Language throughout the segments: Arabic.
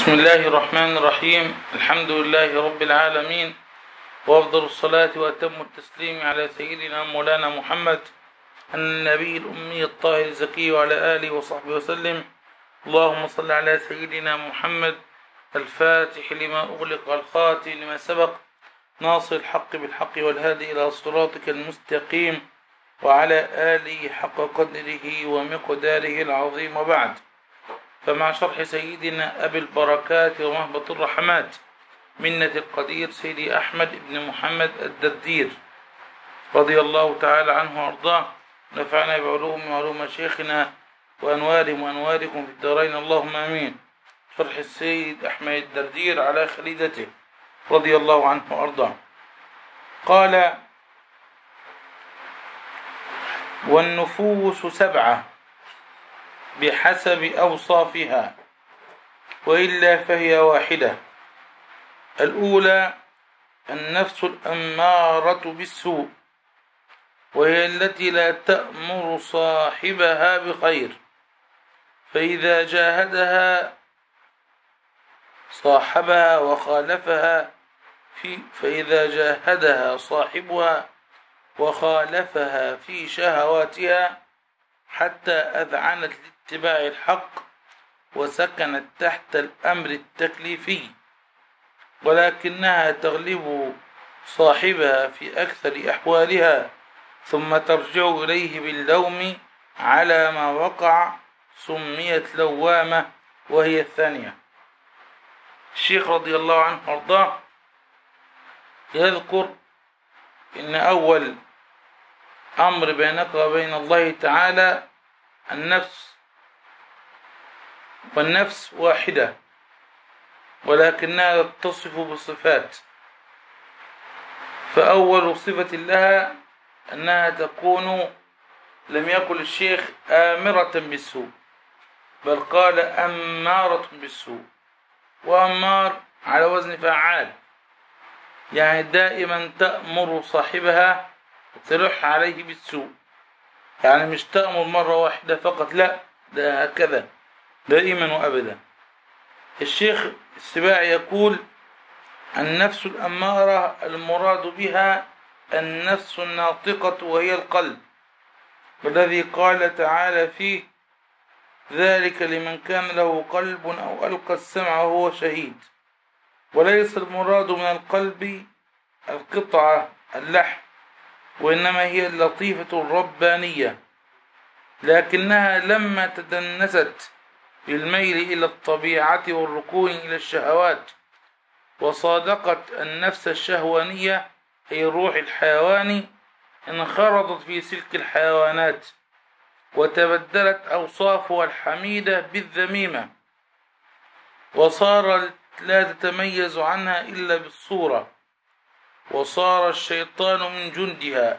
بسم الله الرحمن الرحيم. الحمد لله رب العالمين، وأفضل الصلاة وأتم التسليم على سيدنا مولانا محمد النبي الأمي الطاهر الزكي وعلى آله وصحبه وسلم. اللهم صل على سيدنا محمد الفاتح لما أغلق الخاتم لما سبق ناصر الحق بالحق والهادي إلى صراطك المستقيم وعلى آله حق قدره ومقداره العظيم. وبعد، فمع شرح سيدنا أبي البركات ومهبط الرحمات منة القدير سيدي أحمد بن محمد الدردير رضي الله تعالى عنه وأرضاه، نفعنا بعلوم وعلوم شيخنا وأنوارهم وأنواركم في الدارين اللهم آمين. شرح السيد أحمد الدردير على خليدته رضي الله عنه وأرضاه. قال: والنفوس 7 بحسب أوصافها، وإلا فهي واحدة. الأولى النفس الأمارة بالسوء، وهي التي لا تأمر صاحبها بخير، فإذا جاهدها صاحبها وخالفها فإذا جاهدها صاحبها وخالفها في شهواتها حتى أذعنت لاتباع الحق وسكنت تحت الأمر التكليفي، ولكنها تغلب صاحبها في أكثر أحوالها ثم ترجع إليه باللوم على ما وقع، سميت لوامة، وهي الثانية. الشيخ رضي الله عنه وارضاه يذكر إن أول أمر بينك وبين الله تعالى النفس، والنفس واحدة ولكنها تتصف بصفات. فأول صفة لها أنها تكون، لم يقل الشيخ آمرة بالسوء، بل قال أمارة بالسوء، وأمار على وزن فعال، يعني دائما تأمر صاحبها وتلح عليه بالسوء، يعني مش تأمر مرة واحدة فقط، لا، ده هكذا دائما وأبدا. الشيخ السباعي يقول: النفس الأمارة المراد بها النفس الناطقة، وهي القلب، والذي قال تعالى فيه: ذلك لمن كان له قلب أو ألقى السمع وهو شهيد. وليس المراد من القلب القطعة اللحم، وإنما هي اللطيفة الربانية، لكنها لما تدنست بالميل إلى الطبيعة والركون إلى الشهوات وصادقت النفس الشهوانية أي الروح الحيواني، انخرطت في سلك الحيوانات وتبدلت أوصافها الحميدة بالذميمة، وصار لا تتميز عنها إلا بالصورة، وصار الشيطان من جندها.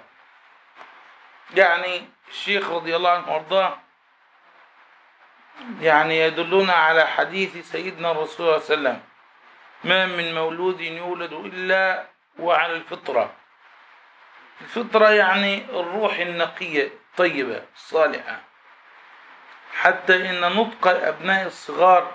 يعني الشيخ رضي الله عنه وارضاه يعني يدلنا على حديث سيدنا الرسول صلى الله عليه وسلم: ما من مولود يولد إلا وعلى الفطرة. الفطرة يعني الروح النقية الطيبة الصالحة، حتى إن نطق الأبناء الصغار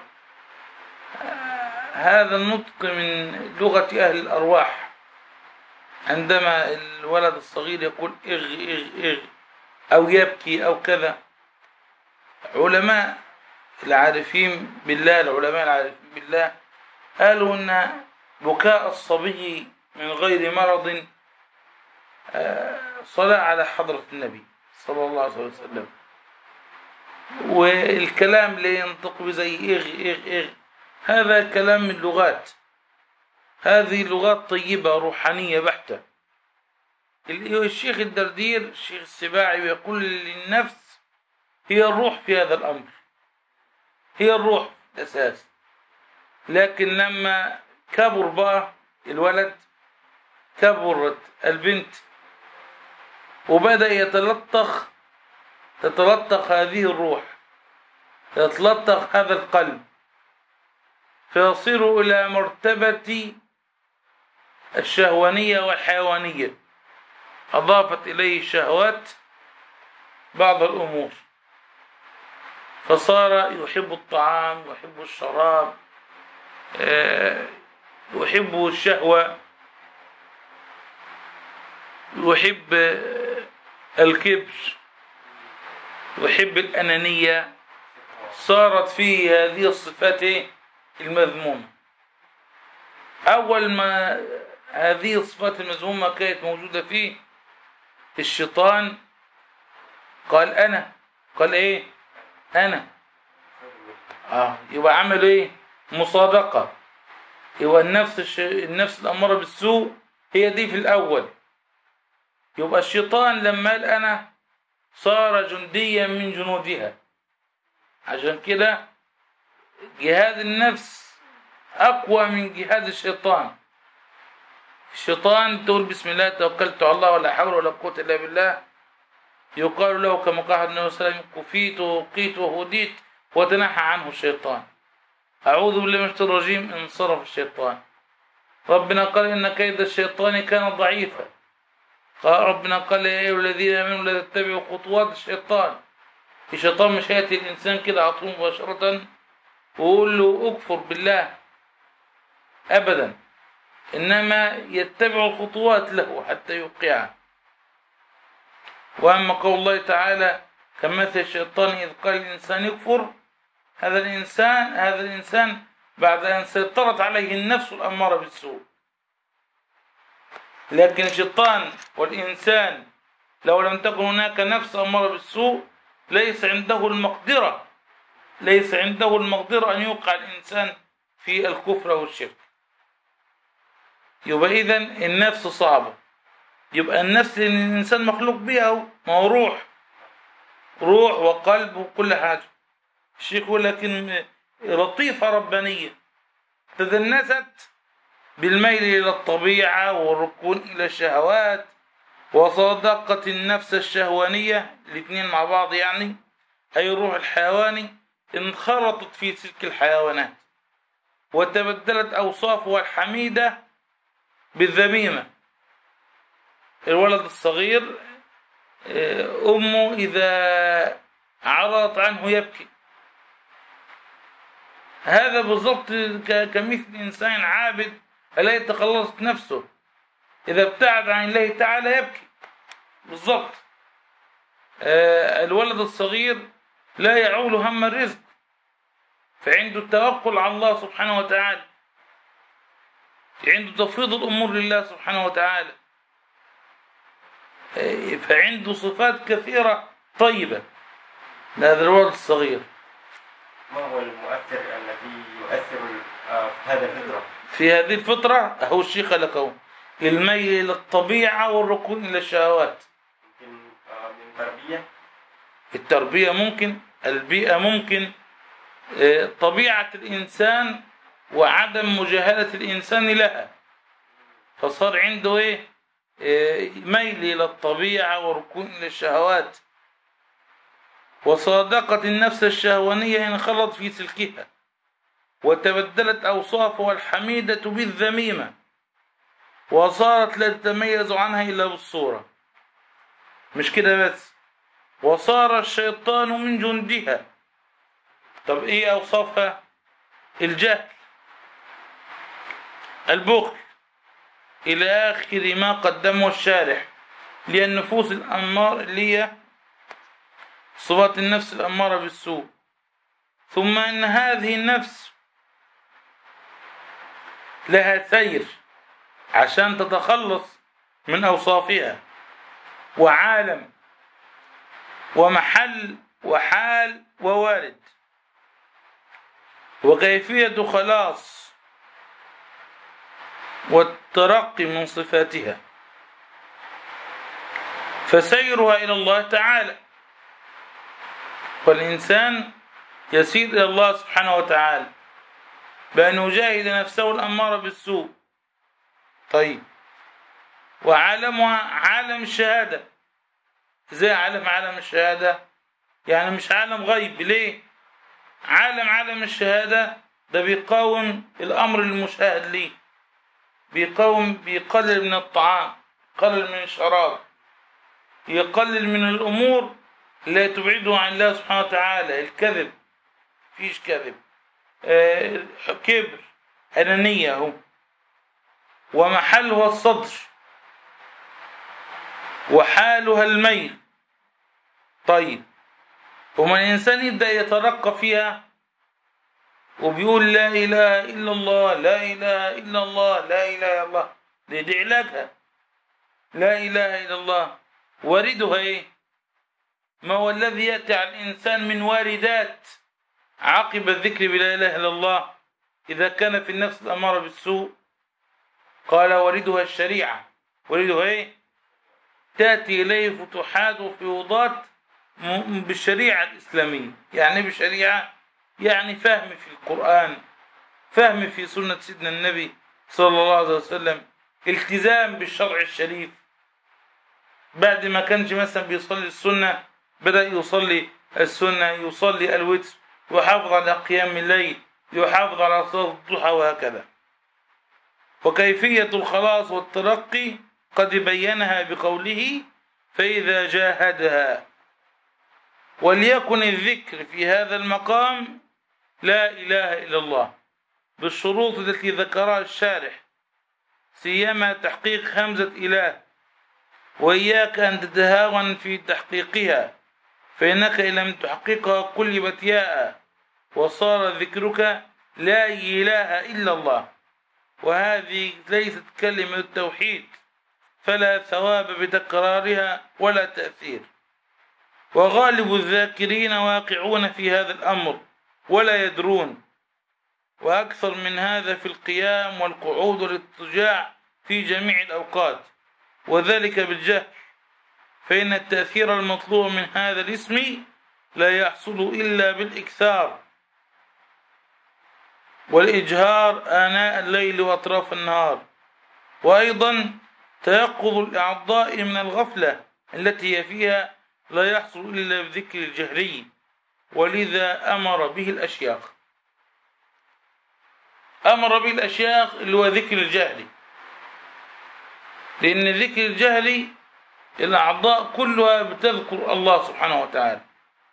هذا النطق من لغة أهل الأرواح، عندما الولد الصغير يقول إغ إغ إغ أو يبكي أو كذا. علماء العارفين بالله، العلماء العارفين بالله قالوا أن بكاء الصبي من غير مرض صلاة على حضرة النبي صلى الله عليه وسلم. والكلام اللي ينطق بزي إغ إغ إغ هذا كلام من لغات، هذه لغات طيبة روحانية بحتة. الشيخ الدردير الشيخ السباعي يقول للنفس هي الروح في هذا الأمر، هي الروح الأساس. لكن لما كبر بقى الولد، كبرت البنت وبدأ تتلطخ هذه الروح، يتلطخ هذا القلب، فيصير إلى مرتبة الشهوانية والحيوانية، أضافت إليه الشهوات بعض الأمور، فصار يحب الطعام ويحب الشراب يحب الشهوة، يحب الكبر، يحب الأنانية، صارت فيه هذه الصفات المذمومة. أول ما هذه الصفات المذمومة كانت موجودة فيه، الشيطان قال أنا، قال إيه؟ أنا. يبقى عمل إيه؟ مصادقة. يبقى النفس الأمارة بالسوء هي دي في الأول. يبقى الشيطان لما قال أنا صار جنديا من جنودها. عشان كده جهاد النفس أقوى من جهاد الشيطان. الشيطان تقول بسم الله توكلت على الله ولا حول ولا قوة إلا بالله، يقال له كما قال النبي صلى الله عليه وسلم كفيت ووقيت وهديت، وتنحى عنه الشيطان. أعوذ بالله من الشيطان الرجيم، انصرف الشيطان. ربنا قال إن كيد الشيطان كان ضعيفا. ربنا قال يا أيها الذين آمنوا لا تتبعوا خطوات الشيطان. الشيطان مش هيأتي الإنسان كده على طول مباشرة ويقول له أكفر بالله أبدا، إنما يتبع الخطوات له حتى يوقعه. وأما قول الله تعالى كمثل الشيطان إذ قال الإنسان يكفر، هذا الإنسان بعد أن سيطرت عليه النفس الأمارة بالسوء. لكن الشيطان والإنسان لو لم تكن هناك نفس أمارة بالسوء ليس عنده المقدرة أن يوقع الإنسان في الكفر والشرك. يبقى إذن النفس صعبة. يبقى النفس اللي الإنسان مخلوق بها ما هو روح وقلب وكل حاجة. الشيخ يقول لكن لطيفة ربانية تدنست بالميل إلى الطبيعة والركون إلى الشهوات وصدقة النفس الشهوانية، الاثنين مع بعض يعني، أي الروح الحيواني انخرطت في تلك الحيوانات وتبدلت أوصافها الحميدة بالذميمة. الولد الصغير أمه إذا عرضت عنه يبكي. هذا بالضبط كمثل إنسان عابد ألا يتخلص نفسه، إذا ابتعد عن الله تعالى يبكي بالضبط. الولد الصغير لا يعول هم الرزق، فعنده التوكل على الله سبحانه وتعالى، عنده تفويض الأمور لله سبحانه وتعالى، فعنده صفات كثيرة طيبة لهذا الولد الصغير. ما هو المؤثر الذي يؤثر في هذه الفترة هو الشيء خلقه الميل إلى الطبيعة والركون إلى الشهوات. من تربية، التربية ممكن، البيئة ممكن، طبيعة الإنسان وعدم مجاهلة الإنسان لها، فصار عنده ميل إلى الطبيعة وركون إلى الشهوات وصادقة النفس الشهوانية انخرط في سلكها وتبدلت أوصافها الحميدة بالذميمة وصارت لا تتميز عنها إلا بالصورة. مش كده بس، وصار الشيطان من جندها. طب إيه أوصافها؟ الجهل، البخل، إلى آخر ما قدمه الشارح للنفوس الأمارة اللي هي صفات النفس الأمارة بالسوء. ثم إن هذه النفس لها سير عشان تتخلص من أوصافها، وعالم ومحل وحال ووارد وكيفية خلاص والترقي من صفاتها، فسيرها إلى الله تعالى. والإنسان يسير إلى الله سبحانه وتعالى بأن يجاهد نفسه الأمارة بالسوء. طيب، وعالمها عالم الشهادة. زي عالم الشهادة يعني مش عالم غيب. ليه؟ عالم الشهادة ده بيقاوم الأمر المشاهد ليه، بيقلل من الطعام، يقلل من الشراب، يقلل من الأمور لا تبعده عن الله سبحانه وتعالى. الكذب، فيش كذب، كبر، أنانية أهو، ومحلها الصدر، وحالها الميل. طيب وما الإنسان يبدأ يترقى فيها وبيقول لا إله إلا الله، لا إله إلا الله، لا إله إلا الله، دي علاجها. لا إله إلا الله واردها إيه؟ ما هو الذي يأتي على الإنسان من واردات عقب الذكر بلا إله إلا الله إذا كان في النفس الأمارة بالسوء؟ قال واردها الشريعة. واردها إيه؟ تأتي إليه فتوحات وفيوضات بالشريعة الإسلامية. يعني بالشريعة يعني فهم في القرآن، فهم في سنة سيدنا النبي صلى الله عليه وسلم، التزام بالشرع الشريف. بعد ما كانش مثلا بيصلي السنة بدأ يصلي السنة، يصلي الوتر، يحافظ على قيام الليل، يحافظ على صلاة الضحى، وهكذا. وكيفية الخلاص والترقي قد بينها بقوله فإذا جاهدها. وليكن الذكر في هذا المقام لا إله إلا الله بالشروط التي ذكرها الشارح، سيما تحقيق همزة إله، وإياك أن تتهاون في تحقيقها، فإنك إن لم تحققها قلبت ياء وصار ذكرك لا إله إلا الله، وهذه ليست كلمة التوحيد، فلا ثواب بتكرارها ولا تأثير. وغالب الذاكرين واقعون في هذا الأمر ولا يدرون، وأكثر من هذا في القيام والقعود والاضطجاع في جميع الأوقات، وذلك بالجهل، فإن التأثير المطلوب من هذا الاسم لا يحصل إلا بالإكثار والإجهار آناء الليل وأطراف النهار، وأيضا تيقظ الأعضاء من الغفلة التي هي فيها لا يحصل إلا بذكر الجهري، ولذا أمر به الأشياخ. أمر به الأشياخ اللي هو ذكر الجهري، لأن ذكر الجهري الأعضاء كلها بتذكر الله سبحانه وتعالى،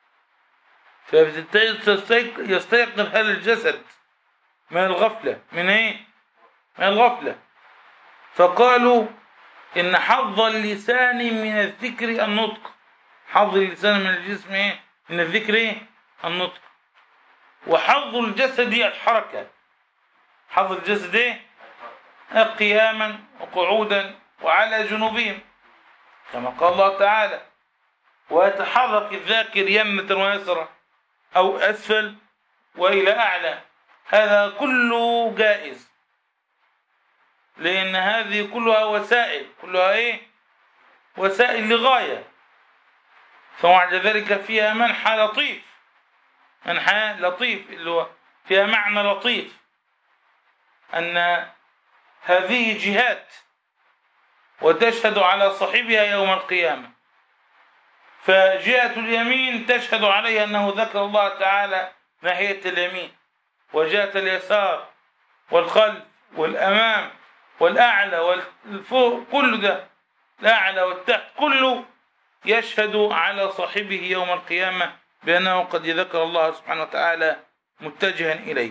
فيستيقظ هذا الجسد من الغفلة. من إيه؟ من الغفلة. فقالوا إن حظ اللسان من الذكر النطق. حظ اللسان من الجسم إيه؟ من الذكر إيه؟ النطق. وحظ الجسد الحركة. حظ الجسد إيه؟ قياما وقعودا وعلى جنوبهم، كما قال الله تعالى ويتحرك الذاكر يمنة ويسرى أو أسفل وإلى أعلى. هذا كله جائز، لأن هذه كلها وسائل، كلها إيه؟ وسائل لغاية. فمع ذلك فيها منحى لطيف، منحى لطيف اللي هو فيها معنى لطيف، أن هذه جهات وتشهد على صاحبها يوم القيامة. فجهة اليمين تشهد عليها أنه ذكر الله تعالى ناحية اليمين، وجهة اليسار والخلف والأمام والأعلى والفوق، كل ده الأعلى والتحت كله يشهد على صاحبه يوم القيامة بأنه قد ذكر الله سبحانه وتعالى متجها إليه.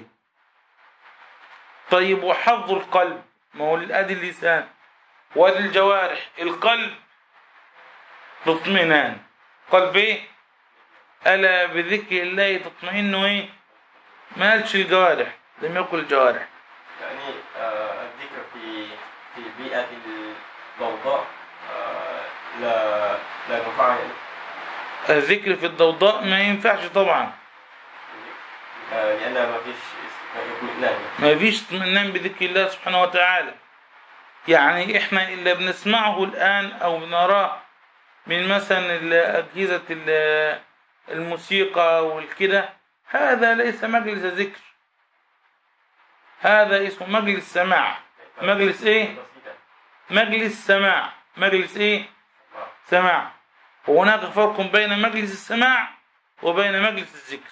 طيب وحظ القلب، ما هو لأدي اللسان وادي الجوارح. القلب تطمئنان. قلب ايه؟ ألا بذكر الله تطمئن ايه؟ ما قالش الجوارح، لم يقل الجوارح. يعني الذكر في بيئة الضوضاء لا ينفع. الذكر في الضوضاء ما ينفعش طبعا، لأن ما فيش اطمئنان، ما فيش اطمئنان بذكر الله سبحانه وتعالى. يعني احنا اللي بنسمعه الآن أو بنراه من مثلا أجهزة الموسيقى والكده، هذا ليس مجلس ذكر، هذا اسمه مجلس سماع. مجلس ايه؟ مجلس سماع. مجلس ايه؟ سماع. وهناك فرق بين مجلس السماع وبين مجلس الذكر.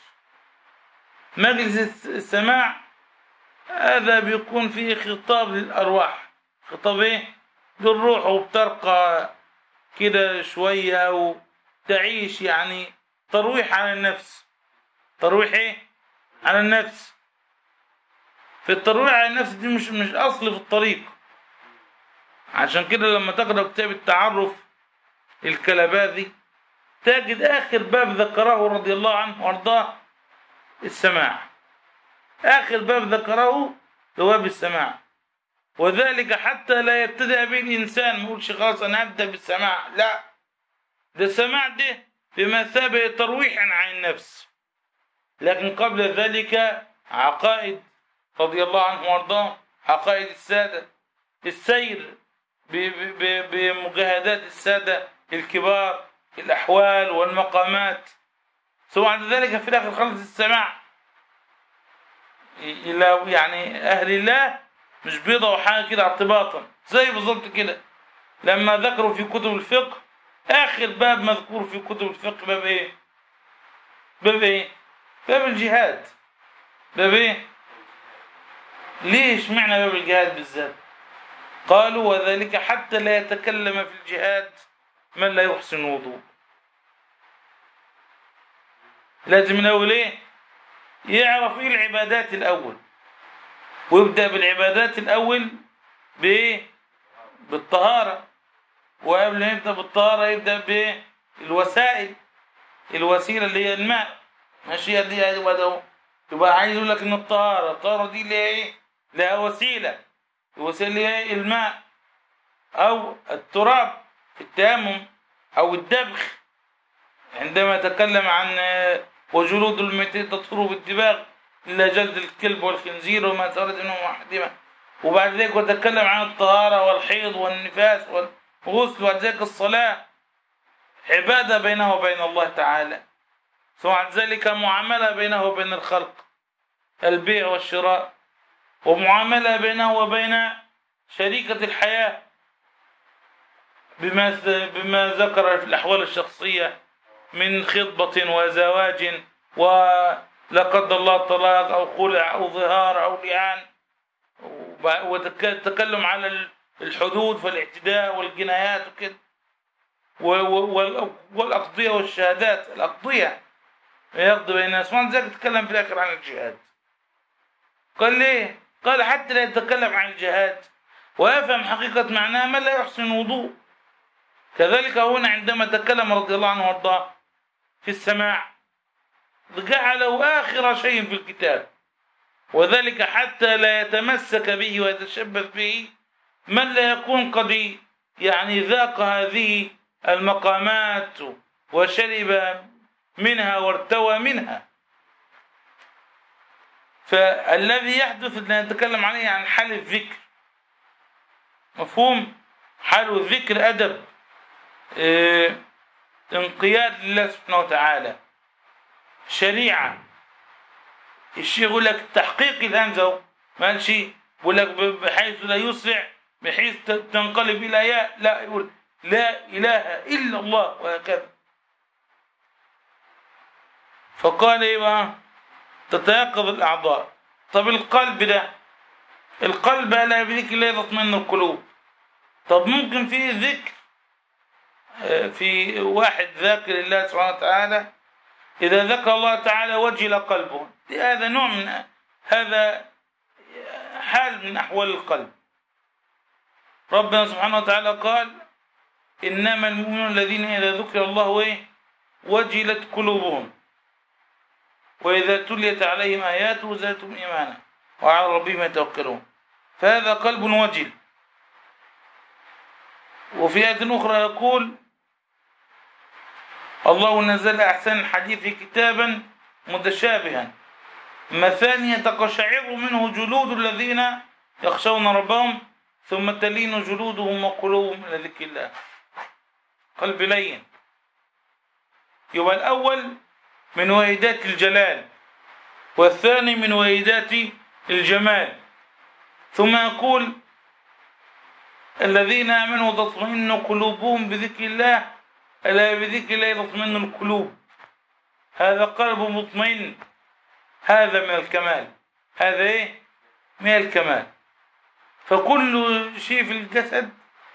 مجلس السماع هذا بيكون فيه خطاب للأرواح، خطاب ايه؟ للروح، وبترقى كده شوية وتعيش، يعني ترويح على النفس. ترويح ايه؟ على النفس. في الترويع على النفس دي مش أصل في الطريق. عشان كده لما تقرأ كتاب التعرف الكلباذي تجد آخر باب ذكره رضي الله عنه وارضاه السماع. آخر باب ذكره هو باب السماع، وذلك حتى لا يبتدأ به الإنسان ما يقولش خلاص أنا أبدأ بالسماع، لا، ده السماع ده بمثابة ترويح عن النفس. لكن قبل ذلك عقائد رضي الله عنه وارضاه، عقائد السادة، السير بمجاهدات السادة الكبار، الأحوال والمقامات، ثم بعد ذلك في الآخر خلص السماع إلى يعني أهل الله، مش بيضعوا حاجة كده اعتباطا زي بالظبط كده لما ذكروا في كتب الفقه آخر باب مذكور في كتب الفقه باب إيه؟ باب إيه؟ باب الجهاد. باب إيه؟ ليش معنى باب الجهاد بالذات؟ قالوا وذلك حتى لا يتكلم في الجهاد من لا يحسن وضوء. لازم من أول إيه؟ يعرف إيه العبادات الأول، ويبدأ بالعبادات الأول بإيه؟ بالطهارة. وقبل ما يبدأ بالطهارة يبدأ بالوسائل، الوسيلة اللي هي الماء، ماشي دي يبقى عايز يقول لك إن الطهارة دي اللي هي إيه؟ لها وسيلة، الوسيلة اللي هي الماء أو التراب في التيمم أو الدبخ عندما تكلم عن وجلود الميتين تطهر بالدباغ إلا جلد الكلب والخنزير وما ترد منهم محدمة. وبعد ذلك وتكلم عن الطهارة والحيض والنفاس والغسل، وبعد ذلك الصلاة عبادة بينه وبين الله تعالى، ثم بعد ذلك معاملة بينه وبين الخلق، البيع والشراء، ومعاملة بينه وبين شريكة الحياة بما ذكر في الأحوال الشخصية من خطبة وزواج ولا قدر الله طلاق أو خلع أو ظهار أو لعان، وتكلم على الحدود فالاعتداء والجنايات وكده، والأقضية والشهادات، الأقضية يقضي بين الناس. وعن ذلك تكلم في الآخر عن الجهاد. قال ليه؟ قال حتى لا يتكلم عن الجهاد ويفهم حقيقة معناه من لا يحسن وضوء. كذلك هنا عندما تكلم رضي الله عنه وارضاه في السماع جعله آخر شيء في الكتاب، وذلك حتى لا يتمسك به ويتشبث به من لا يكون قد يعني ذاق هذه المقامات وشرب منها وارتوى منها. فالذي يحدث اللي نتكلم عليه عن حال الذكر، مفهوم؟ حال الذكر أدب، انقياد لله سبحانه وتعالى، شريعة. الشيء يقول لك تحقيق الهمزة ما قال شيء، يقول لك بحيث لا يسرع بحيث تنقلب إلى ياء، لا، يقول لا إله إلا الله وهكذا. فقال إيه بقى؟ تتيقظ الأعضاء. طب القلب ده، القلب ألا بذكر الله يطمئن القلوب. طب ممكن فيه ذكر في واحد ذاكر الله سبحانه وتعالى إذا ذكر الله تعالى وجل قلبه، هذا نوع من هذا حال من أحوال القلب. ربنا سبحانه وتعالى قال إنما المؤمنون الذين إذا ذكر الله وجلت قلوبهم وإذا تليت عليهم آياته زادتهم إيمانا وعلى ربهم يتوكلون. فهذا قلب وجل. وفي آية أخرى يقول الله نزل أحسن الحديث كتابا متشابها مثانية تقشعر منه جلود الذين يخشون ربهم ثم تلين جلودهم وقلوبهم إلى ذكر الله. قلب لين. يبقى الأول من وهيدات الجلال، والثاني من وهيدات الجمال. ثم يقول الذين آمنوا تطمئن قلوبهم بذكر الله، ألا بذكر الله تطمئن القلوب. هذا قلب مطمئن، هذا من الكمال، هذا من الكمال. فكل شيء في الجسد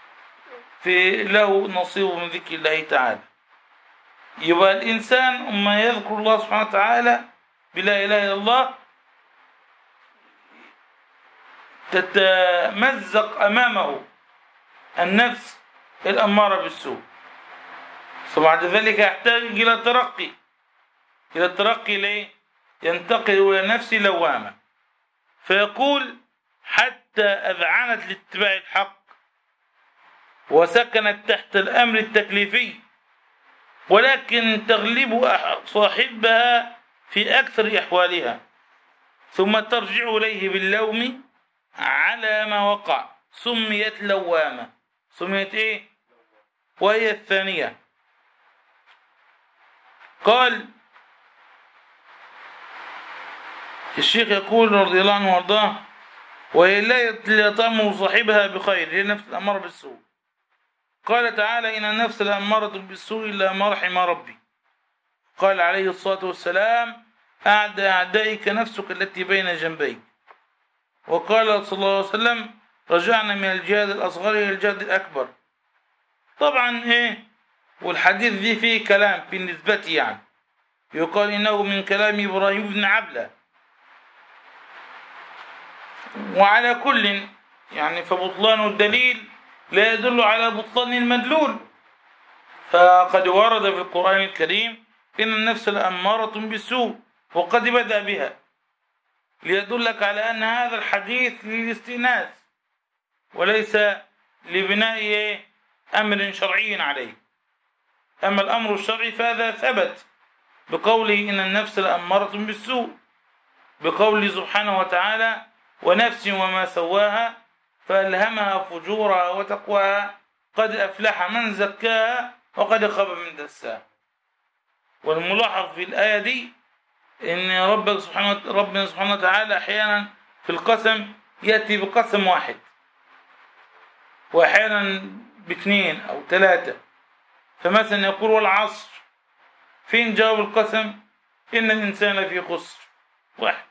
له نصيب من ذكر الله تعالى. يبقى الإنسان أما يذكر الله سبحانه وتعالى بلا إله إلا الله تتمزق أمامه النفس الأمارة بالسوء، فبعد ذلك يحتاج إلى ترقي. ليه؟ ينتقل إلى نفس لوامة، فيقول حتى أذعنت لاتباع الحق وسكنت تحت الأمر التكليفي، ولكن تغلب صاحبها في أكثر أحوالها، ثم ترجع إليه باللوم على ما وقع، سميت لوامة. سميت إيه؟ وهي الثانية. قال الشيخ يقول رضي الله عنه وارضاه: وهي لا تأمر صاحبها بخير، هي نفس الأمارة بالسوء. قال تعالى: إن النفس لأمارة بالسوء إلا ما رحم ربي. قال عليه الصلاة والسلام: أعدائك نفسك التي بين جنبيك. وقال صلى الله عليه وسلم: رجعنا من الجهاد الأصغر إلى الجهاد الأكبر. طبعا إيه، والحديث ذي فيه كلام بالنسبة يعني، يقال إنه من كلام إبراهيم بن عبلة. وعلى كل يعني فبطلان الدليل لا يدل على بطلان المدلول، فقد ورد في القرآن الكريم إن النفس لأمارة بالسوء، وقد بدأ بها ليدلك على أن هذا الحديث للاستئناس وليس لبناء أمر شرعي عليه. أما الأمر الشرعي فهذا ثبت بقوله إن النفس لأمارة بالسوء، بقوله سبحانه وتعالى: ونفس وما سواها فألهمها فجورها وتقواها قد أفلح من زكاها وقد خاب من دساها. والملاحظ في الآية دي إن ربنا سبحانه وتعالى أحيانا في القسم يأتي بقسم واحد، وأحيانا باثنين أو ثلاثة. فمثلا يقول: والعصر، فين جواب القسم؟ إن الإنسان لفي خسر، واحد.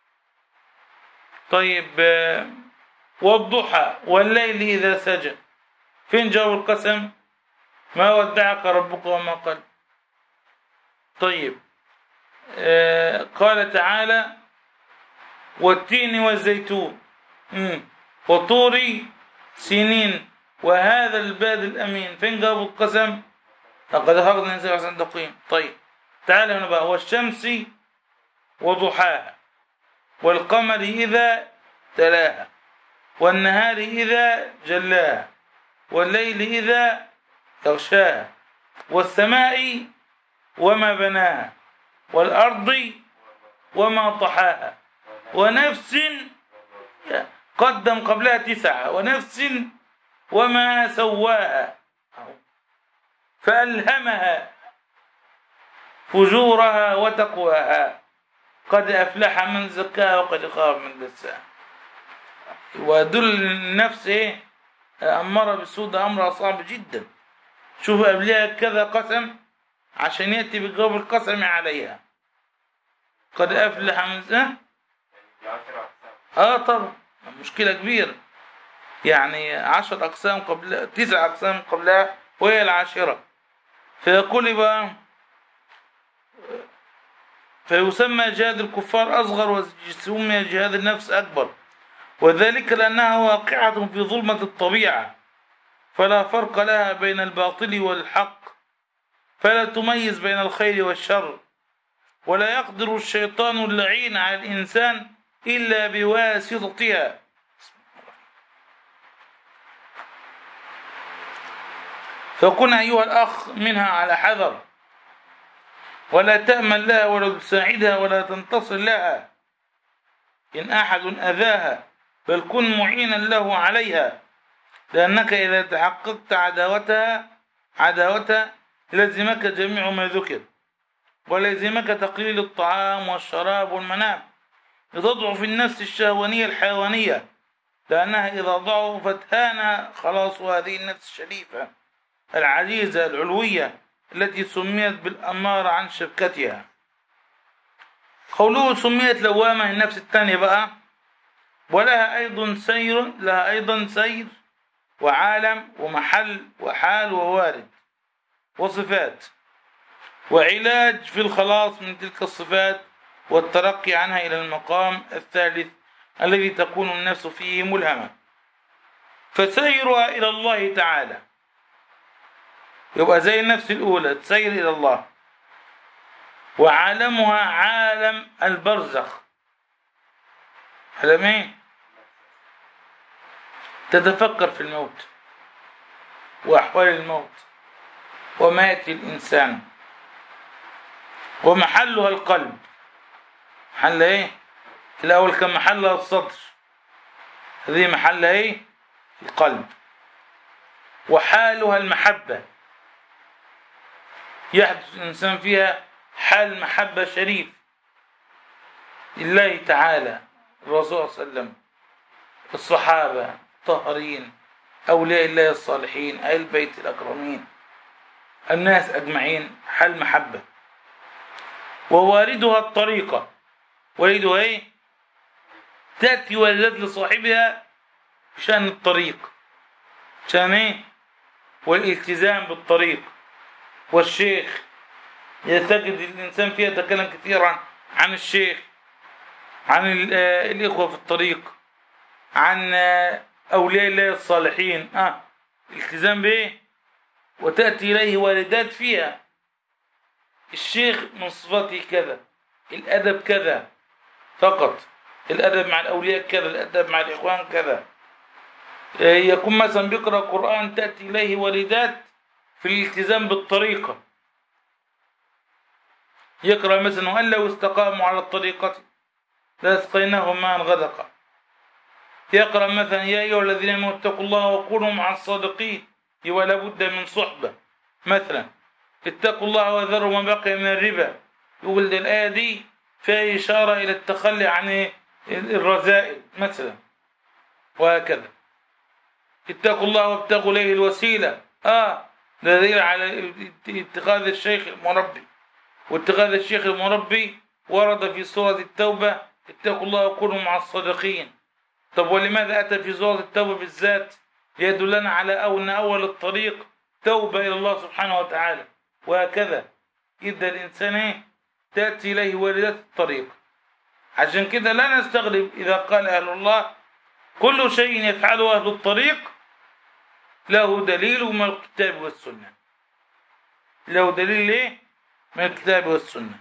طيب، والضحى والليل إذا سجى، فين جواب القسم؟ ما ودعك ربك وما قال. طيب، قال تعالى: والتين والزيتون وطور سنين وهذا البلد الأمين، فين جواب القسم؟ لقد أخذنا الإنسان أحسن تقويم. طيب تعالى هنا بقى: والشمس وضحاها والقمر إذا تلاها والنهار إذا جلاها والليل إذا يغشاها والسماء وما بناها والأرض وما طحاها ونفس، قدم قبلها 9، ونفس وما سواها فألهمها فجورها وتقواها قد أفلح من زكاها وقد خاب من دساها. ودل النفس إيه؟ أمارة بالسوء، ده أمرها صعب جدا. شوف قبلها كذا قسم عشان يأتي بجواب القسم عليها. قد أفلح من زكاها. طبعا مشكلة كبيرة، يعني 10 أقسام قبل 9 أقسام قبلها وهي العاشرة. فيقول بقى: فيسمى جهاد الكفار أصغر ويسمى جهاد النفس أكبر، وذلك لأنها واقعة في ظلمة الطبيعة، فلا فرق لها بين الباطل والحق، فلا تميز بين الخير والشر، ولا يقدر الشيطان اللعين على الإنسان إلا بواسطتها. فكن أيها الأخ منها على حذر، ولا تأمن لها ولا تساعدها ولا تنتصر لها إن أحد أذاها، بل كن معينا له عليها، لأنك إذا تحققت عداوتها لزمك جميع ما ذكر، ولزمك تقليل الطعام والشراب والمنام، لتضعف النفس الشهوانية الحيوانية، لأنها إذا ضعفت هان خلاص هذه النفس الشريفة العزيزة العلوية التي سميت بالأمارة عن شبكتها. قوله سميت لوامة، النفس الثانية بقى: ولها أيضا سير وعالم ومحل وحال ووارد وصفات، وعلاج في الخلاص من تلك الصفات والترقي عنها إلى المقام الثالث الذي تكون النفس فيه ملهمة، فسيرها إلى الله تعالى يبقى زي النفس الأولى تسير إلى الله، وعالمها عالم البرزخ. عالم ايه؟ تتفكر في الموت وأحوال الموت وما يأتي الإنسان، ومحلها القلب. محل ايه؟ الأول كان محلها الصدر، هذه محلها ايه؟ القلب. وحالها المحبة، يحدث الإنسان فيها حال محبة شريف لله تعالى، الرسول صلى الله عليه وسلم، الصحابة الطاهرين، أولياء الله الصالحين، أهل البيت الأكرمين، الناس أجمعين، حال محبة. وواردها الطريقة، والدها ايه؟ تأتي والدات لصاحبها شأن الطريق، شأن ايه؟ والالتزام بالطريق. والشيخ يتجد الإنسان فيها يتكلم كثيرا عن الشيخ، عن الإخوة في الطريق، عن أولياء الله الصالحين. التزام بإيه؟ وتأتي إليه والدات فيها. الشيخ من صفاته كذا، الأدب كذا فقط، الأدب مع الأولياء كذا، الأدب مع الإخوان كذا. يكون مثلا بيقرأ قرآن، تأتي إليه والدات في الالتزام بالطريقة. يقرأ مثلا وأن لو استقاموا على الطريقة لأسقيناهم ماء غدقا. يقرأ مثلا يا أيها الذين آمنوا اتقوا الله وكونوا مع الصادقين، يبقى لابد من صحبة. مثلا اتقوا الله وذروا ما بقي من الربا، يقول الآية دي فيها إشارة إلى التخلي عن الرذائل مثلا، وهكذا. اتقوا الله وابتغوا إليه الوسيلة، دليل على اتخاذ الشيخ المربي. واتخاذ الشيخ المربي ورد في سورة التوبة اتقوا الله وكونوا مع الصادقين. طب ولماذا أتى في سورة التوبة بالذات؟ يدلنا على أن أول الطريق توبة إلى الله سبحانه وتعالى. وهكذا إذا الإنسان تأتي إليه والدات الطريق. عشان كده لا نستغرب إذا قال أهل الله كل شيء يفعله أهل الطريق له دليل من الكتاب والسنة. له دليل إيه؟ من الكتاب والسنة.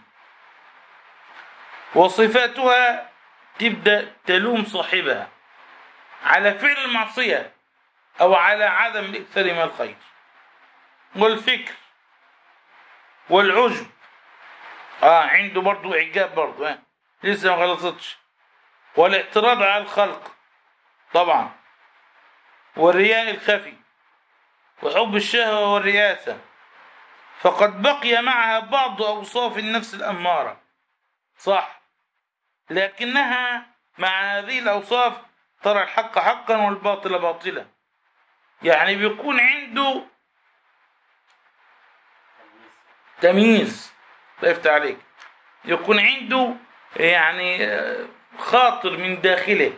وصفاتها تبدأ تلوم صاحبها على فعل المعصية أو على عدم الإكثار من الخير، والفكر والعجب. عنده برضو إعجاب برضو، لسه ما غلطتش. والاعتراض على الخلق طبعا، والرياء الخفي، وحب الشهوة والرياسة. فقد بقي معها بعض أوصاف النفس الأمارة، صح، لكنها مع هذه الأوصاف ترى الحق حقا والباطل باطلا. يعني بيكون عنده تمييز، الله يفتح عليك، يكون عنده يعني خاطر من داخله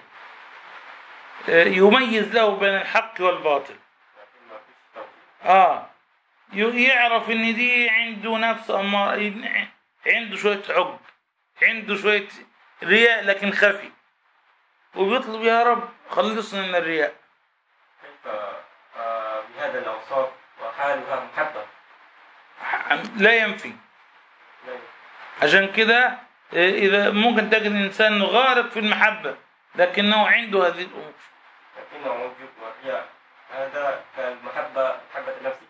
يميز له بين الحق والباطل. يعرف ان دي عنده نفس أمارة، عنده شوية عجب، عنده شوية رياء لكن خفي، وبيطلب يا رب خلصنا من الرياء. كيف بهذا الأوصاف وحالها محبة؟ لا ينفي. عشان كده إذا ممكن تجد الإنسان غارق في المحبة لكنه عنده هذه الأمور، لكنه موجود والرياء، هذا كالمحبة، محبة نفسي.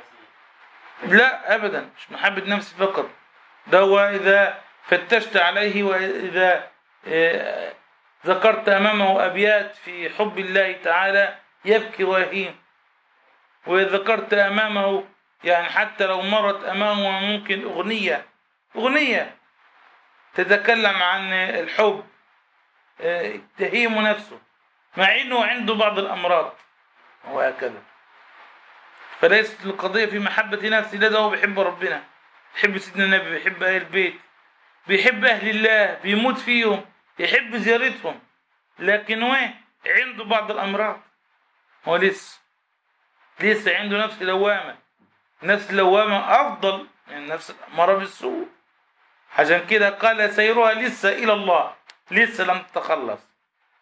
لا أبدا، مش محبة نفسي فقط، ده هو إذا فتشت عليه، وإذا ذكرت أمامه أبيات في حب الله تعالى يبكي ويهيم، وإذا ذكرت أمامه يعني حتى لو مرت أمامه ممكن أغنية تتكلم عن الحب تهيم نفسه مع أنه عنده بعض الأمراض وهكذا. فليست القضية في محبة نفسه، لا، ده هو بيحب ربنا، بيحب سيدنا النبي، بيحب أهل البيت، بيحب أهل الله، بيموت فيهم، يحب زيارتهم، لكن عنده بعض الأمراض. هو لسه عنده نفس لوامة. نفس لوامة أفضل من نفس الأمارة بالسوء. عشان كده قال سيرها لسه إلى الله، لسه لم تتخلص.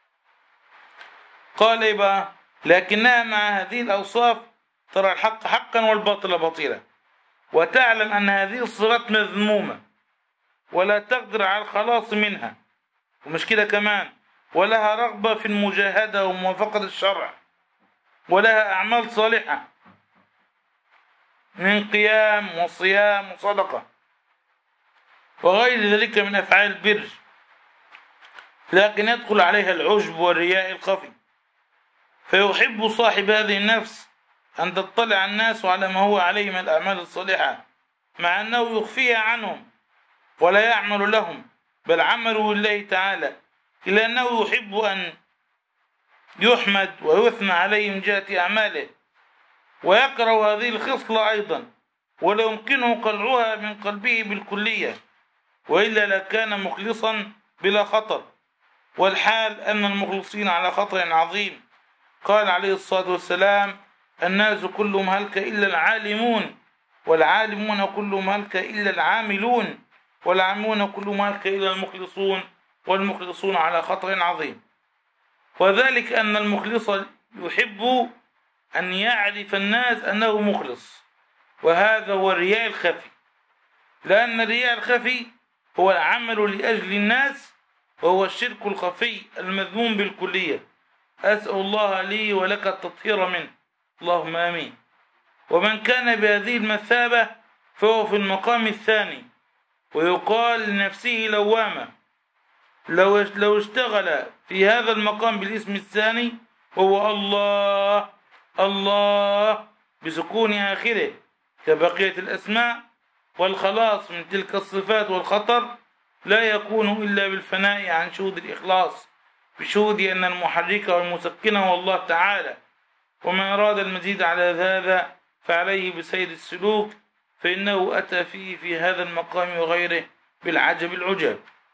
قال إيه بقى؟ لكنها مع هذه الأوصاف ترى الحق حقا والباطل باطلا، وتعلم أن هذه الصفات مذمومة ولا تقدر على الخلاص منها، ومش كده كمان، ولها رغبة في المجاهدة وموافقة الشرع، ولها أعمال صالحة من قيام وصيام وصدقة وغير ذلك من أفعال البر، لكن يدخل عليها العجب والرياء الخفي، فيحب صاحب هذه النفس أن تطلع الناس على ما هو عليه من الأعمال الصالحة، مع أنه يخفيها عنهم ولا يعمل لهم، بل عملوا لله تعالى، إلا أنه يحب أن يحمد ويثنى عليه من جهة أعماله، ويكره هذه الخصلة أيضا، ولا يمكنه قلعها من قلبه بالكلية، وإلا لكان مخلصا بلا خطر. والحال أن المخلصين على خطر عظيم. قال عليه الصلاة والسلام: الناس كلهم هلك إلا العالمون، والعالمون كلهم هلك إلا العاملون، والعاملون كلهم هلك إلا المخلصون، والمخلصون على خطر عظيم. وذلك أن المخلص يحب أن يعرف الناس أنه مخلص، وهذا هو الرياء الخفي، لأن الرياء الخفي هو العمل لأجل الناس، وهو الشرك الخفي المذموم بالكلية. أسأل الله لي ولك التطهير منه، اللهم آمين. ومن كان بهذه المثابة فهو في المقام الثاني، ويقال لنفسه لوامة، لو اشتغل في هذا المقام بالاسم الثاني وهو الله الله بسكون آخره كبقية الأسماء، والخلاص من تلك الصفات والخطر لا يكون إلا بالفناء عن شهود الإخلاص، بشهود أن المحرك والمسكن هو الله تعالى. ومن أراد المزيد على هذا فعليه بسير السلوك، فإنه أتى فيه في هذا المقام وغيره بالعجب العجاب.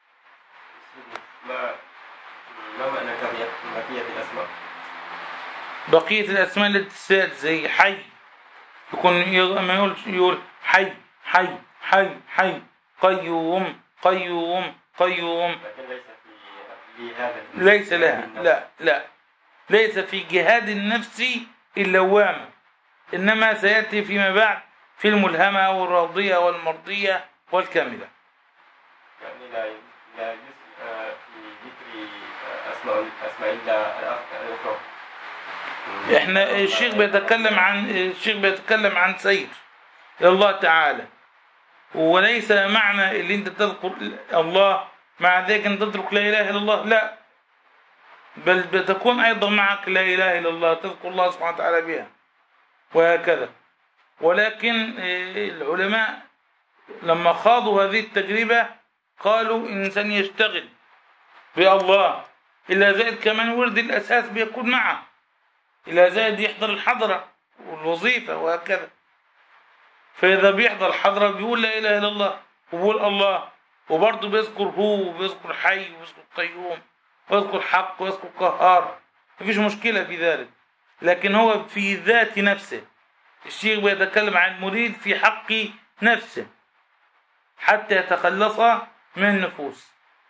ما معنى بقية الأسماء؟ بقية الأسماء التي زي حي، يكون ما يقول حي حي حي حي، قيوم قيوم قيوم، لكن ليس في هذا، ليس لها، لا ليس في جهاد النفس اللوامة، إنما سيأتي فيما بعد في الملهمة والراضية والمرضية والكاملة. يعني لا يجوز في ذكر أسماء الله الأخرى. احنا الشيخ بيتكلم عن سير الله تعالى، وليس معنى اللي انت تذكر الله مع ذلك ان تترك لا اله الا الله، لا، بل بتكون ايضا معك لا اله الا الله، تذكر الله سبحانه وتعالى بها وهكذا. ولكن العلماء لما خاضوا هذه التجربة قالوا الانسان يشتغل بالله، إلا زائد كمان ورد الأساس بيكون معه، إلا زائد يحضر الحضرة والوظيفة وهكذا. فإذا بيحضر الحضرة بيقول لا إله إلا الله وبيقول الله، وبرضه بيذكر هو وبيذكر حي وبيذكر قيوم ويذكر حق ويذكر قهار، مفيش مشكلة في ذلك. لكن هو في ذات نفسه، الشيخ بيتكلم عن المريد في حق نفسه حتى يتخلص من النفوس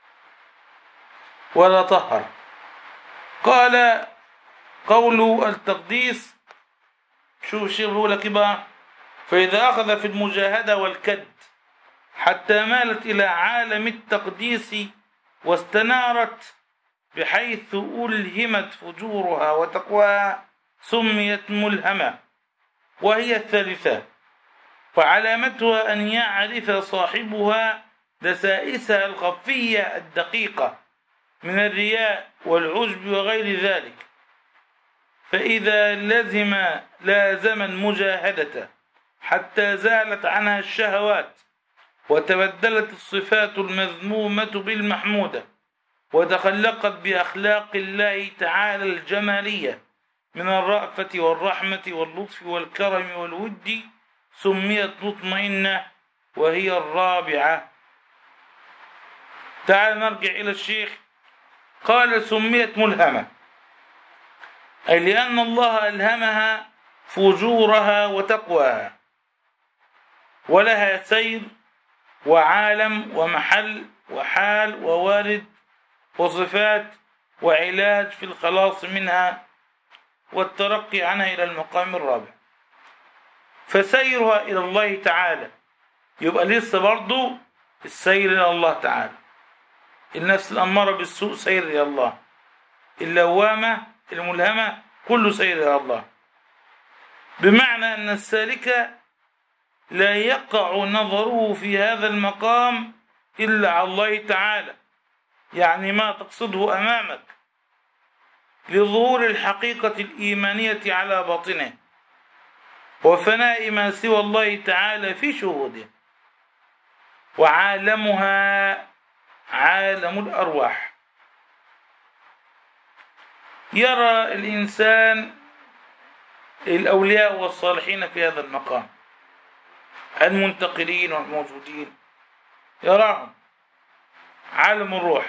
ولا طهر. قال قول التقديس، شوف الشيخ بيقول لك بقى: فإذا أخذ في المجاهدة والكد حتى مالت إلى عالم التقديس واستنارت بحيث ألهمت فجورها وتقواها سميت ملهمة، وهي الثالثة، وعلامتها أن يعرف صاحبها دسائسها الخفية الدقيقة من الرياء والعجب وغير ذلك. فإذا لازم المجاهدة حتى زالت عنها الشهوات وتبدلت الصفات المذمومة بالمحمودة وتخلقت بأخلاق الله تعالى الجمالية من الرأفة والرحمة واللطف والكرم والود، سميت مطمئنة وهي الرابعة. تعال نرجع إلى الشيخ. قال سميت ملهمة، أي لأن الله ألهمها فجورها وتقواها، ولها سير وعالم ومحل وحال ووارد وصفات وعلاج في الخلاص منها والترقي عنها إلى المقام الرابع. فسيرها إلى الله تعالى، يبقى لسه برضو السير إلى الله تعالى. النفس الأمارة بالسوء سير إلى الله، اللوامة الملهمة كله سير إلى الله، بمعنى أن السالك لا يقع نظره في هذا المقام إلا على الله تعالى، يعني ما تقصده أمامك لظهور الحقيقة الإيمانية على باطنه وفناء ما سوى الله تعالى في شهوده. وعالمها عالم الأرواح. يرى الإنسان الأولياء والصالحين في هذا المقام، المنتقلين والموجودين، يراهم عالم الروح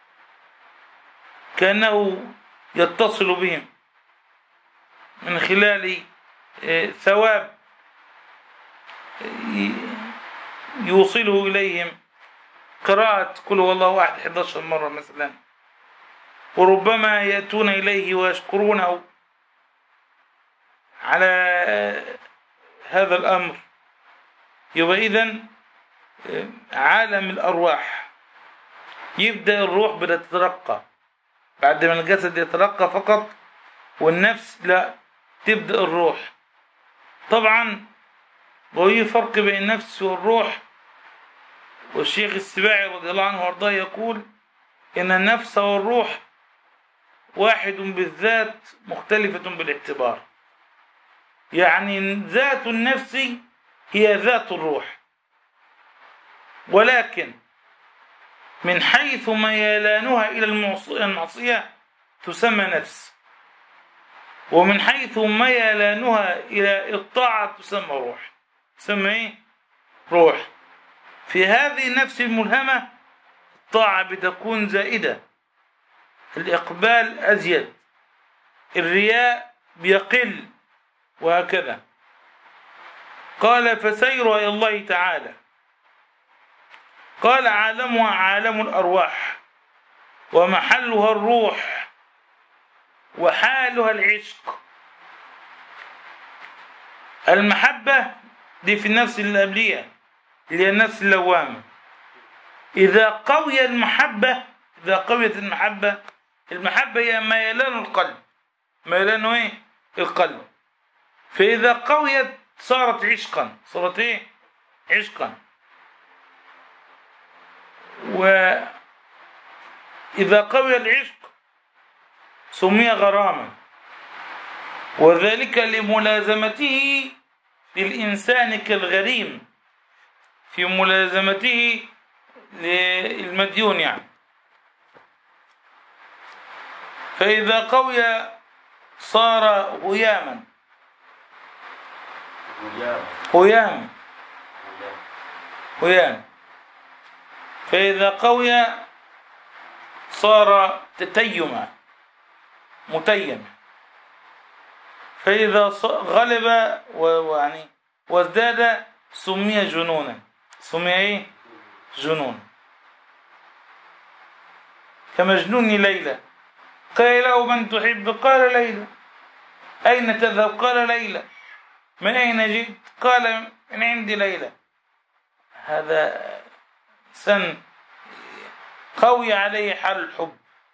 كأنه يتصل بهم من خلال ثواب يوصله إليهم، قراءة قل هو الله أحد 11 مرة مثلا، وربما يأتون إليه ويشكرونه على هذا الأمر. يبقى إذن عالم الأرواح، يبدأ الروح بدأ تترقى بعد ما الجسد يترقى فقط، والنفس لا، تبدأ الروح. طبعا وهي فرق بين النفس والروح، والشيخ السباعي رضي الله عنه وارضاه يقول إن النفس والروح واحد بالذات مختلفة بالاعتبار، يعني ذات النفس هي ذات الروح، ولكن من حيث ميلانها إلى المعصية تسمى نفس، ومن حيث ميلانها إلى الطاعة تسمى روح. تسمى إيه؟ روح. في هذه النفس الملهمة الطاعة بتكون زائدة، الإقبال أزيد، الرياء بيقل، وهكذا. قال فسيرها إلى الله تعالى. قال عالمها عالم الأرواح، ومحلها الروح، وحالها العشق. المحبة دي في النفس القبلية اللي هي النفس اللوامة. إذا قوي المحبة، إذا قويت المحبة، المحبة هي ميلان القلب، ميلان إيه؟ القلب. فإذا قويت صارت عشقا، صارت إيه؟ عشقا. وإذا قوي العشق سمي غراما، وذلك لملازمته للإنسان كالغريم في ملازمته للمديون يعني. فإذا قوي صار هياما، هيام. فإذا قوي صار تتيما، متيم. فإذا غلب ويعني وازداد سمي جنونا، سمي ايه؟ جنون. كمجنون ليلى، قال له من تحب؟ قال ليلى. أين تذهب؟ قال ليلى. من أين جئت؟ قال من عند ليلى. هذا سن قوي عليه حال الحب،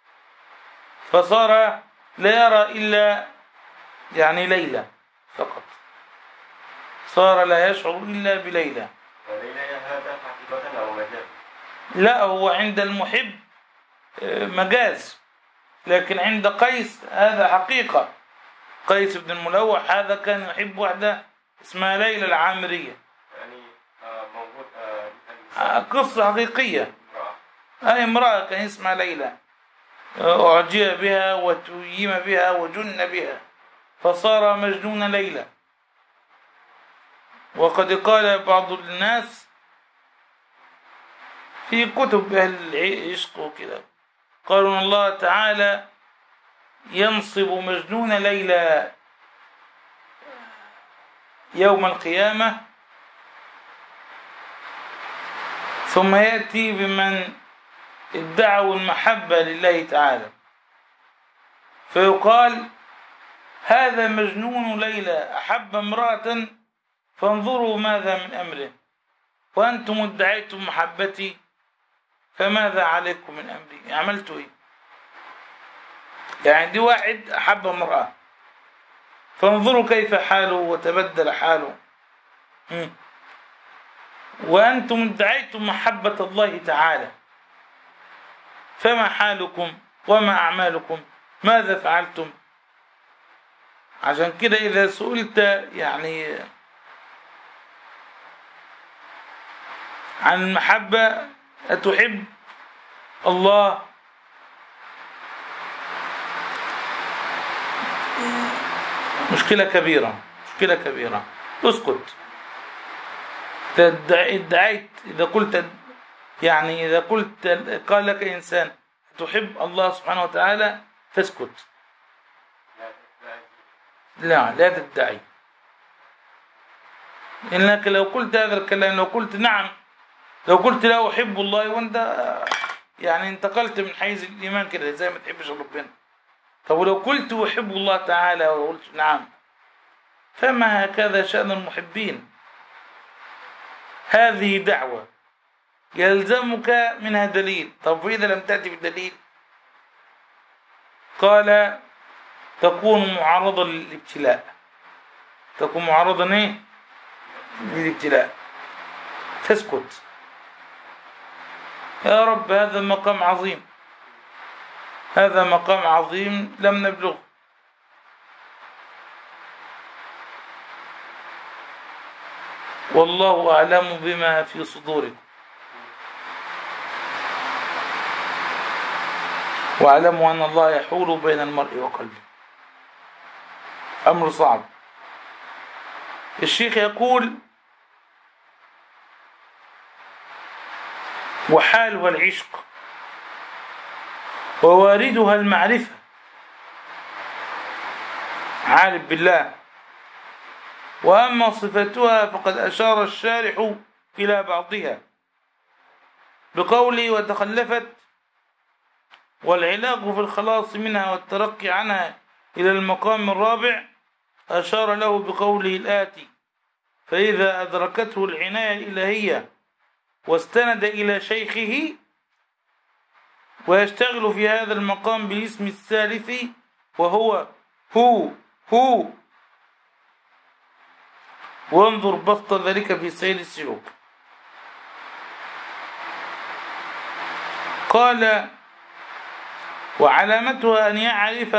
فصار لا يرى إلا يعني ليلى فقط، صار لا يشعر إلا بليلى. وليلى هذا حقيقة أو مجاز؟ لا، هو عند المحب مجاز، لكن عند قيس هذا حقيقة. قيس بن الملوح هذا كان يحب واحدة اسمها ليلى العامرية، يعني موجود قصة حقيقية. امرأة كان اسمها ليلى، أعجب بها وتيم بها وجن بها فصار مجنون ليلى. وقد قال بعض الناس في كتب أهل العشق وكذا، قالوا أن الله تعالى ينصب مجنون ليلى يوم القيامة، ثم يأتي بمن ادعوا المحبة لله تعالى، فيقال هذا مجنون ليلى أحب امرأة فانظروا ماذا من أمره، وأنتم ادعيتم محبتي فماذا عليكم من أمري؟ عملتوا إيه؟ يعني دي واحد أحب امرأة فانظروا كيف حاله وتبدل حاله. وأنتم ادعيتم محبة الله تعالى، فما حالكم وما أعمالكم؟ ماذا فعلتم؟ عشان كده إذا سئلت يعني عن المحبة أتحب الله؟ مشكلة كبيرة، مشكلة كبيرة. اسكت. ادعيت إذا قلت يعني إذا قلت قال لك إنسان تحب الله سبحانه وتعالى فاسكت. لا تدعي. إنك لو قلت هذا الكلام، لو قلت نعم، لو قلت لا أحب الله وأنت يعني انتقلت من حيز الإيمان كده زي ما تحبش ربنا. طب ولو قلت أحب الله تعالى وقلت نعم، فما هكذا شأن المحبين. هذه دعوة يلزمك منها دليل. طب وإذا لم تأتي بالدليل؟ قال تكون معرضة للابتلاء. تكون معرضة ايه؟ للابتلاء. تسكت. يا رب هذا مقام عظيم، هذا مقام عظيم لم نبلغه. والله أعلم بما في صدوركم واعلموا أن الله يحول بين المرء وقلبه. أمر صعب. الشيخ يقول وحالها العشق وواردها المعرفة، عارف بالله. وأما صفتها فقد أشار الشارح إلى بعضها بقوله وتخلفت، والعلاق في الخلاص منها والترقي عنها إلى المقام الرابع أشار له بقوله الآتي فإذا أدركته العناية الإلهية واستند إلى شيخه. ويشتغل في هذا المقام بالاسم الثالث وهو هو. وانظر بسط ذلك في سير السلوك. قال وعلامتها أن يعرف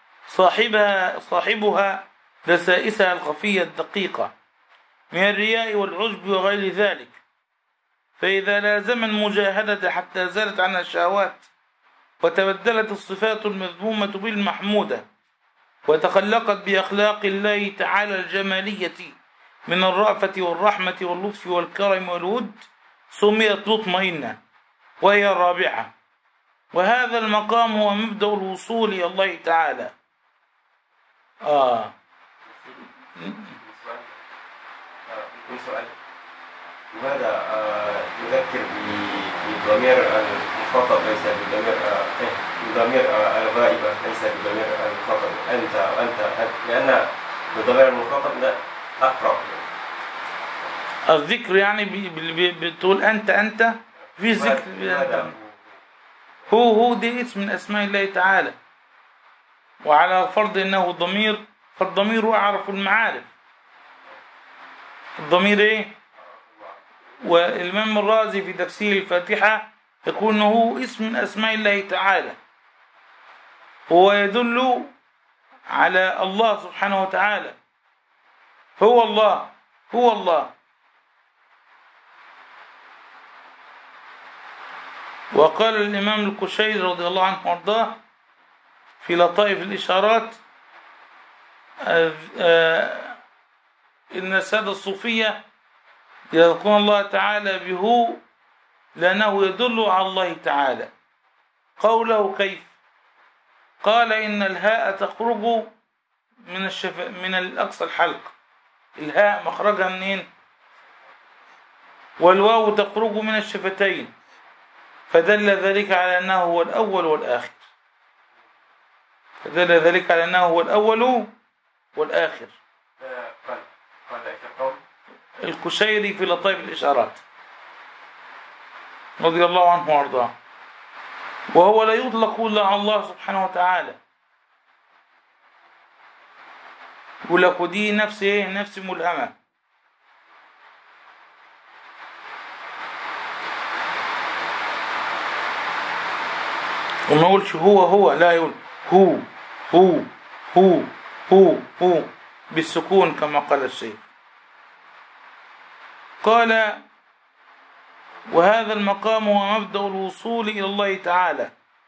صاحبها دسائسها الخفية الدقيقة من الرياء والعجب وغير ذلك، فإذا لازم المجاهدة حتى زالت عنها الشهوات وتبدلت الصفات المذمومة بالمحمودة وتخلقت بأخلاق الله تعالى الجمالية من الرأفة والرحمة واللطف والكرم والود، سميت مطمئنة وهي الرابعة. وهذا المقام هو مبدأ الوصول إلى الله تعالى. سؤال لماذا يذكر بضمير المخاطب ليس بضمير الغائبة، ليس بضمير المخاطب أنت لأن بضمير المخاطب لا أقرب الذكر يعني بتقول أنت في ذكر هو دي اسم من أسماء الله تعالى، وعلى فرض أنه ضمير فالضمير أعرف المعارف. الضمير إيه؟ والإمام الرازي في تفسير الفاتحة يقول أنه اسم من أسماء الله تعالى، هو يدل على الله سبحانه وتعالى. هو الله، هو الله. وقال الإمام الكشيري رضي الله عنه وارضاه في لطائف الإشارات إن السادة الصوفية يذكرون الله تعالى به لأنه يدل على الله تعالى. قوله كيف؟ قال إن الهاء تخرج من الأقصى الحلق، الهاء مخرجها منين؟ والواو تخرج من الشفتين، فدل ذلك على أنه هو الأول والآخر. فدل ذلك على أنه هو الأول والآخر. قال في قول الكشيري في لطائف الإشارات رضي الله عنه وارضاه. وهو لا يطلق إلا على الله سبحانه وتعالى. يقول لك ودي نفس ايه؟ نفس ملهمة. وما يقولش هو، لا يقول هو هو هو هو هو بالسكون كما قال الشيخ. قال: وهذا المقام هو مبدأ الوصول إلى الله تعالى،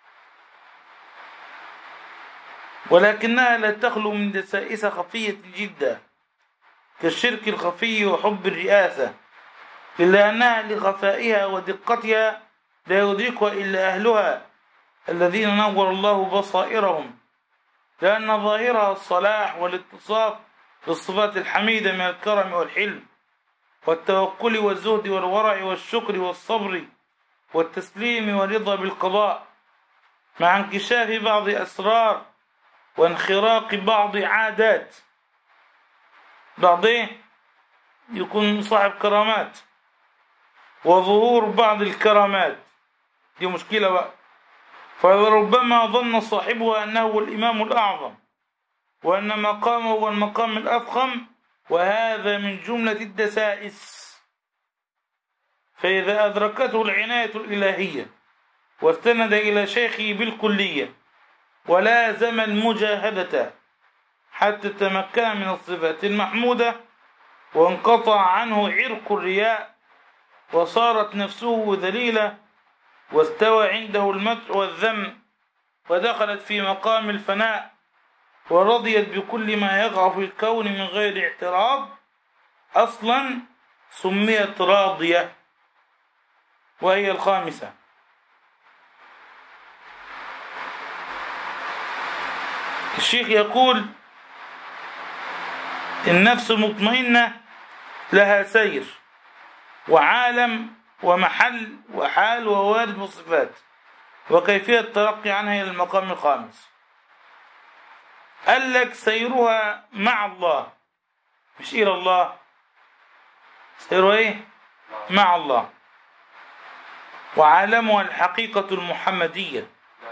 ولكنها لا تخلو من دسائس خفية جدا كالشرك الخفي وحب الرئاسة، إلا أنها لخفائها ودقتها لا يدركها إلا أهلها الذين نور الله بصائرهم، لأن ظاهرها الصلاح والاتصاف بالصفات الحميدة من الكرم والحلم والتوكل والزهد والورع والشكر والصبر والتسليم والرضا بالقضاء، مع انكشاف بعض أسرار وانخراق بعض عادات. بعض يكون صاحب كرامات وظهور بعض الكرامات، دي مشكلة بقى. فربما ظن صاحبها أنه هو الإمام الأعظم وأن مقامه هو المقام الأفخم، وهذا من جملة الدسائس. فإذا أدركته العناية الإلهية واستند إلى شيخه بالكلية ولازم المجاهدة حتى تمكن من الصفات المحمودة وانقطع عنه عرق الرياء وصارت نفسه ذليلة واستوى عنده المدح والذم ودخلت في مقام الفناء ورضيت بكل ما يقع في الكون من غير اعتراض، أصلا سميت راضية. وهي الخامسة: الشيخ يقول: النفس المطمئنة لها سير وعالم ومحل وحال ووارد وصفات وكيفية الترقي عنها إلى المقام الخامس. قال لك سيرها مع الله مش إلى الله، سيرها إيه؟ مع الله. وعالمها الحقيقة المحمدية.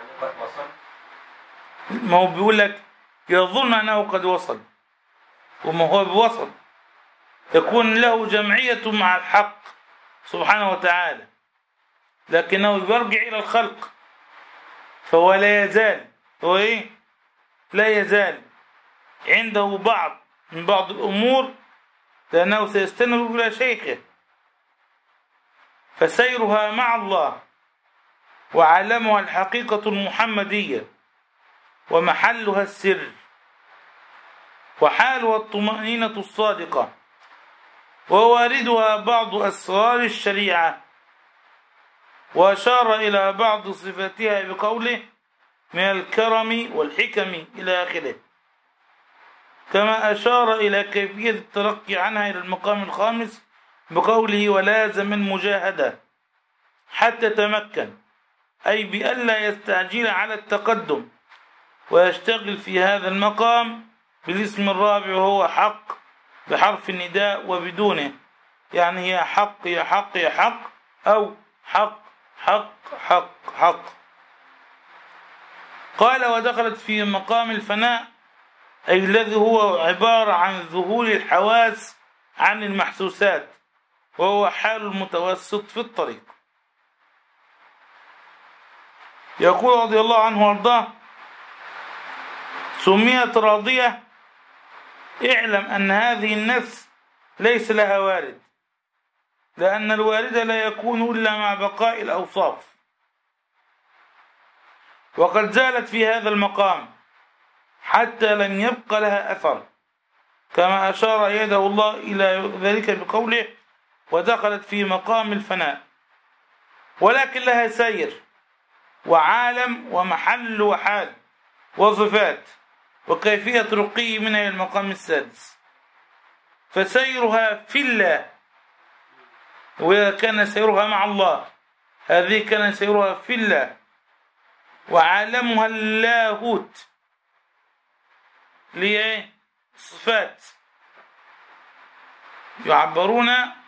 ما هو بيقول لك يظن أنه قد وصل، وما هو بوصل يكون له جمعية مع الحق سبحانه وتعالى، لكنه يرجع إلى الخلق، فهو لا يزال، هو إيه؟ لا يزال عنده من بعض الأمور، لأنه سيستند إلى شيخه. فسيرها مع الله وعالمها الحقيقة المحمدية ومحلها السر وحالها الطمأنينة الصادقة وواردها بعض أسرار الشريعة. وأشار إلى بعض صفاتها بقوله: من الكرم والحكم إلى آخره، كما أشار إلى كيفية الترقي عنها إلى المقام الخامس بقوله: ولازم المجاهدة حتى تمكن، أي بألا يستعجل على التقدم ويشتغل في هذا المقام بالاسم الرابع وهو حق بحرف النداء وبدونه، يعني هي حق يا حق يا حق، أو حق حق حق حق. قال: ودخلت في مقام الفناء، أي الذي هو عبارة عن ذهول الحواس عن المحسوسات، وهو حال المتوسط في الطريق. يقول رضي الله عنه وارضاه: سميت راضية، اعلم أن هذه النفس ليس لها وارد، لأن الوارد لا يكون إلا مع بقاء الأوصاف، وقد زالت في هذا المقام حتى لم يبق لها أثر، كما أشار يده الله إلى ذلك بقوله: ودخلت في مقام الفناء. ولكن لها سير وعالم ومحل وحال وصفات وكيفية رقي منها إلى المقام السادس. فسيرها في الله، وإذا كان سيرها مع الله، هذه كان سيرها في الله. وعالمها اللاهوت، ليه؟ صفات، يعبرون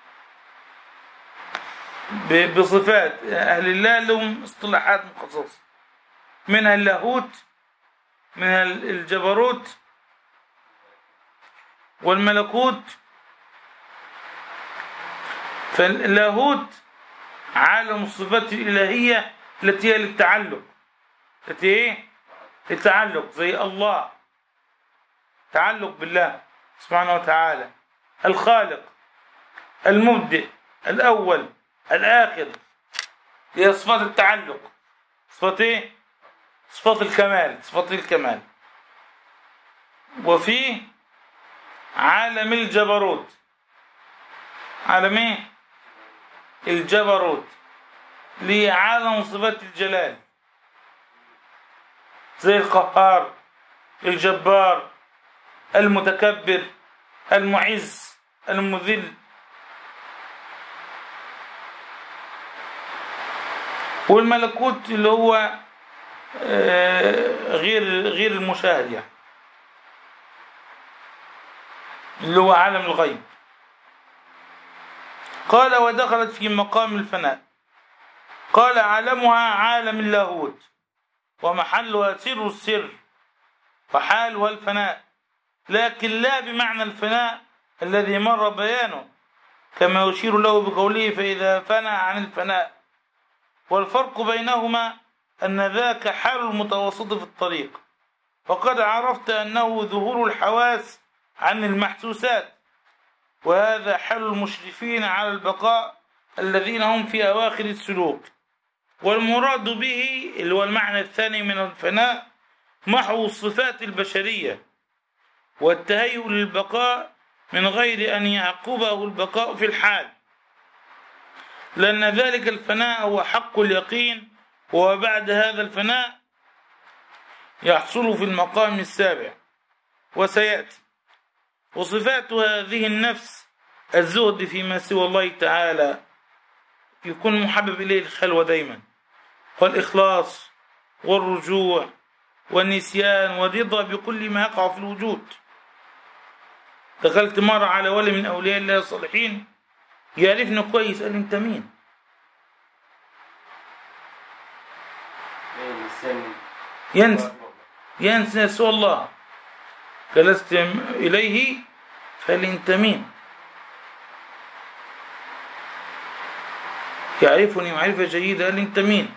بصفات. أهل الله لهم اصطلاحات مخصصة، منها اللاهوت، منها الجبروت والملكوت. فاللاهوت عالم الصفات الإلهية التي هي للتعلق، التي ايه؟ للتعلق، زي الله، تعلق بالله سبحانه وتعالى، الخالق، المبدئ، الأول، الآخر، هي صفات التعلق، صفات ايه؟ صفات الكمال، صفات الكمال. وفي عالم الجبروت، عالم ايه؟ الجبروت، ليه عالم صفات الجلال، زي القهار، الجبار، المتكبر، المعز، المذل. والملكوت اللي هو غير المشاهد، يعني اللي هو عالم الغيب. قال ودخلت في مقام الفناء. قال عالمها عالم اللاهوت، ومحلها سر السر، وحالها الفناء، لكن لا بمعنى الفناء الذي مر بيانه، كما يشير له بقوله فإذا فنى عن الفناء. والفرق بينهما أن ذاك حال المتوسط في الطريق، وقد عرفت أنه ظهور الحواس عن المحسوسات، وهذا حال المشرفين على البقاء الذين هم في أواخر السلوك. والمراد به اللي هو المعنى الثاني من الفناء محو الصفات البشرية والتهيؤ للبقاء من غير أن يعقبه البقاء في الحال، لأن ذلك الفناء هو حق اليقين، وبعد هذا الفناء يحصل في المقام السابع وسيأتي. وصفات هذه النفس الزهد فيما سوى الله تعالى، يكون محبب إليه الخلوة دايما، والإخلاص والرجوع والنسيان والرضا بكل ما يقع في الوجود. دخلت مرة على ولي من أولياء الله الصالحين يعرفني كويس، قال لي أنت مين؟ ينسى سوى الله. جلست إليه فقال لي أنت مين؟ يعرفني معرفة جيدة، قال لي أنت مين؟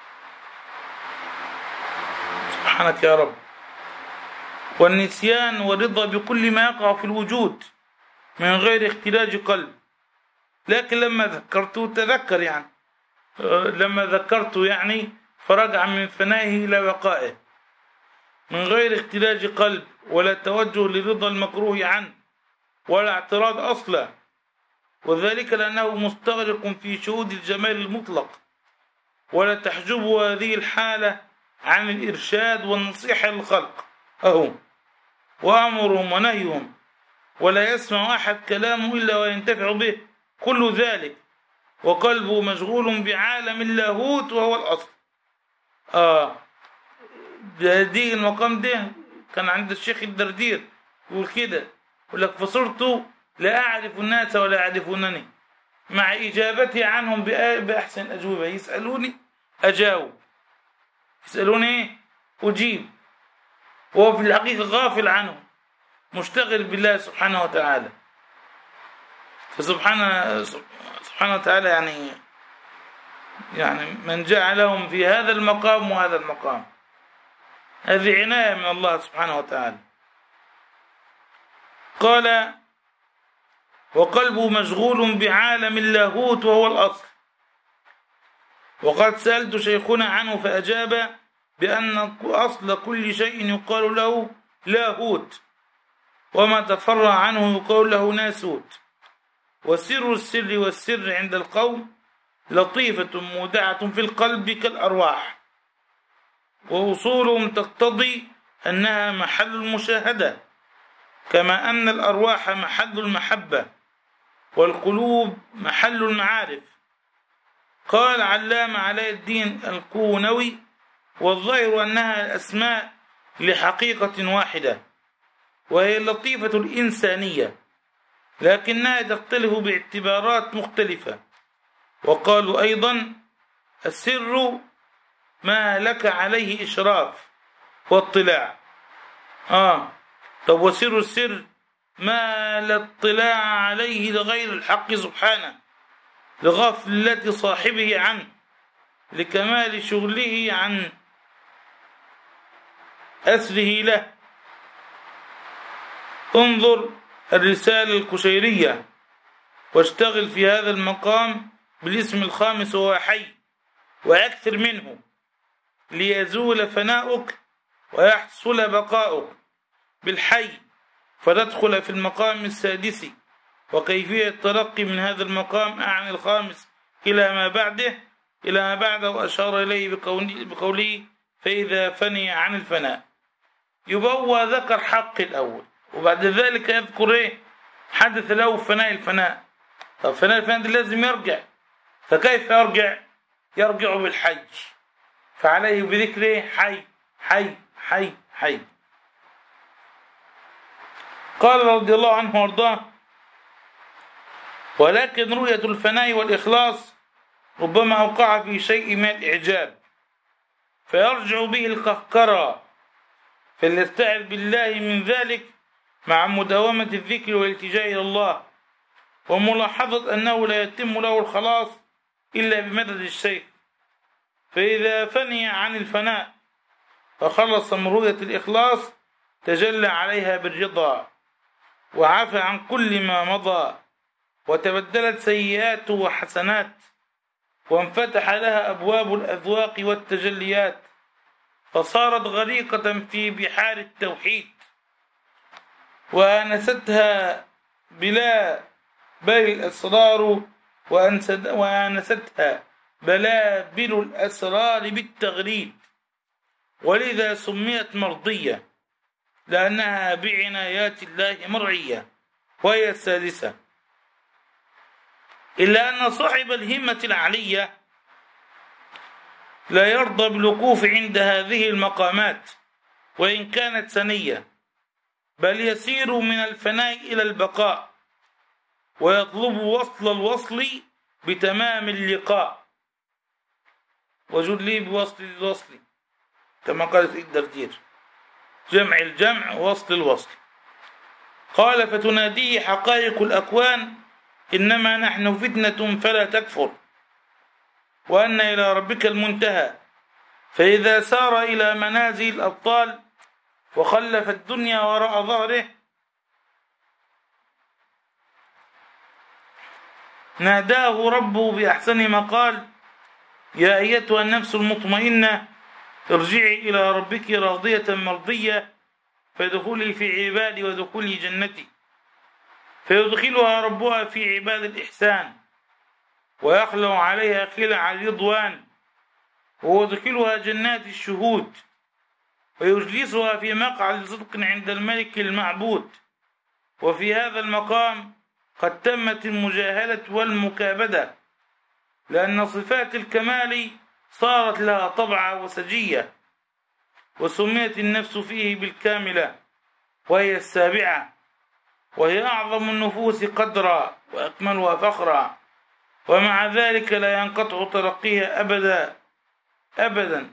سبحانك يا رب. والنسيان والرضا بكل ما يقع في الوجود من غير اختلاج قلب. لكن لما ذكرته تذكر، يعني لما ذكرته يعني فرجع من فنائه إلى بقائه من غير اختلاج قلب، ولا توجه لرضا المكروه عنه، ولا اعتراض أصلا، وذلك لأنه مستغرق في شهود الجمال المطلق، ولا تحجبه هذه الحالة عن الإرشاد والنصيحة للخلق أهو، وأمرهم ونهيهم، ولا يسمع أحد كلامه إلا وينتفع به، كل ذلك وقلبه مشغول بعالم اللاهوت وهو الأصل. دي المقام ده كان عند الشيخ الدردير يقول كده، يقول لك فصرت لا أعرف الناس ولا يعرفونني، مع إجابتي عنهم بأحسن أجوبة. يسألوني أجاوب، يسألوني أجيب، وهو في الحقيقة غافل عنهم، مشتغل بالله سبحانه وتعالى. فسبحانه وتعالى يعني من جعلهم في هذا المقام وهذا المقام، هذه عناية من الله سبحانه وتعالى. قال وقلبه مشغول بعالم اللاهوت وهو الأصل. وقد سألت شيخنا عنه فأجاب بأن أصل كل شيء يقال له لاهوت، وما تفرع عنه يقال له ناسوت. وسر السر والسر عند القوم لطيفة مودعة في القلب كالأرواح، وأصولهم تقتضي أنها محل المشاهدة، كما أن الأرواح محل المحبة، والقلوب محل المعارف. قال علامة علاء الدين الكونوي والظاهر أنها الأسماء لحقيقة واحدة، وهي اللطيفة الإنسانية، لكنها تختلف باعتبارات مختلفة. وقالوا أيضا السر ما لك عليه إشراف واطلاع. طب وسر السر ما لا اطلاع عليه لغير الحق سبحانه، لغفلة صاحبه عنه، لكمال شغله عن أسره له. انظر الرسالة القشيرية واشتغل في هذا المقام بالاسم الخامس وهو حي، وأكثر منه ليزول فناؤك ويحصل بقاؤك بالحي، فتدخل في المقام السادس. وكيفية الترقي من هذا المقام أعني الخامس إلى ما بعده أشار إليه بقوله فإذا فني عن الفناء. يبقى ذكر حق الأول، وبعد ذلك يذكر حدث له فناء الفناء. طب فناء الفناء لازم يرجع، فكيف يرجع بالحج، فعليه بذكره حي حي حي حي. قال رضي الله عنه وارضاه ولكن رؤية الفناء والإخلاص ربما أوقع في شيء من الإعجاب فيرجع به القهقرى، فليستعذ بالله من ذلك مع مداومة الذكر والالتجاء إلى الله، وملاحظة أنه لا يتم له الخلاص إلا بمدد الشيخ. فإذا فني عن الفناء فخلص من رؤية الإخلاص تجلى عليها بالرضا وعفى عن كل ما مضى، وتبدلت سيئاته وحسنات، وانفتح لها أبواب الأذواق والتجليات، فصارت غريقة في بحار التوحيد، وآنستها بلا بل الأسرار وآنستها بلابل الأسرار بالتغريد، ولذا سميت مرضية لأنها بعنايات الله مرعية. وهي السادسة. إلا أن صاحب الهمة العلية لا يرضى بالوقوف عند هذه المقامات وإن كانت سنية، بل يسير من الفناء إلى البقاء، ويطلب وصل الوصل بتمام اللقاء. وجد لي بوصل الوصل كما قال سيد الدردير، جمع الجمع وصل الوصل. قال فتناديه حقائق الأكوان إنما نحن فتنة فلا تكفر، وأن إلى ربك المنتهى. فإذا سار إلى منازل الأبطال وخلف الدنيا وراء ظهره ناداه ربه بأحسن ما قال يا أيتها النفس المطمئنة ارجعي إلى ربك راضية مرضية فادخلي في عبادي وادخلي جنتي. فيدخلها ربها في عباد الإحسان ويخلع عليها خلع الرضوان، ويدخلها جنات الشهود، ويجلسها في مقعد صدق عند الملك المعبود. وفي هذا المقام قد تمت المجاهلة والمكابدة، لأن صفات الكمال صارت لها طبعة وسجية، وسميت النفس فيه بالكاملة، وهي السابعة، وهي أعظم النفوس قدرا وأكملها فخرا، ومع ذلك لا ينقطع ترقيها أبدا،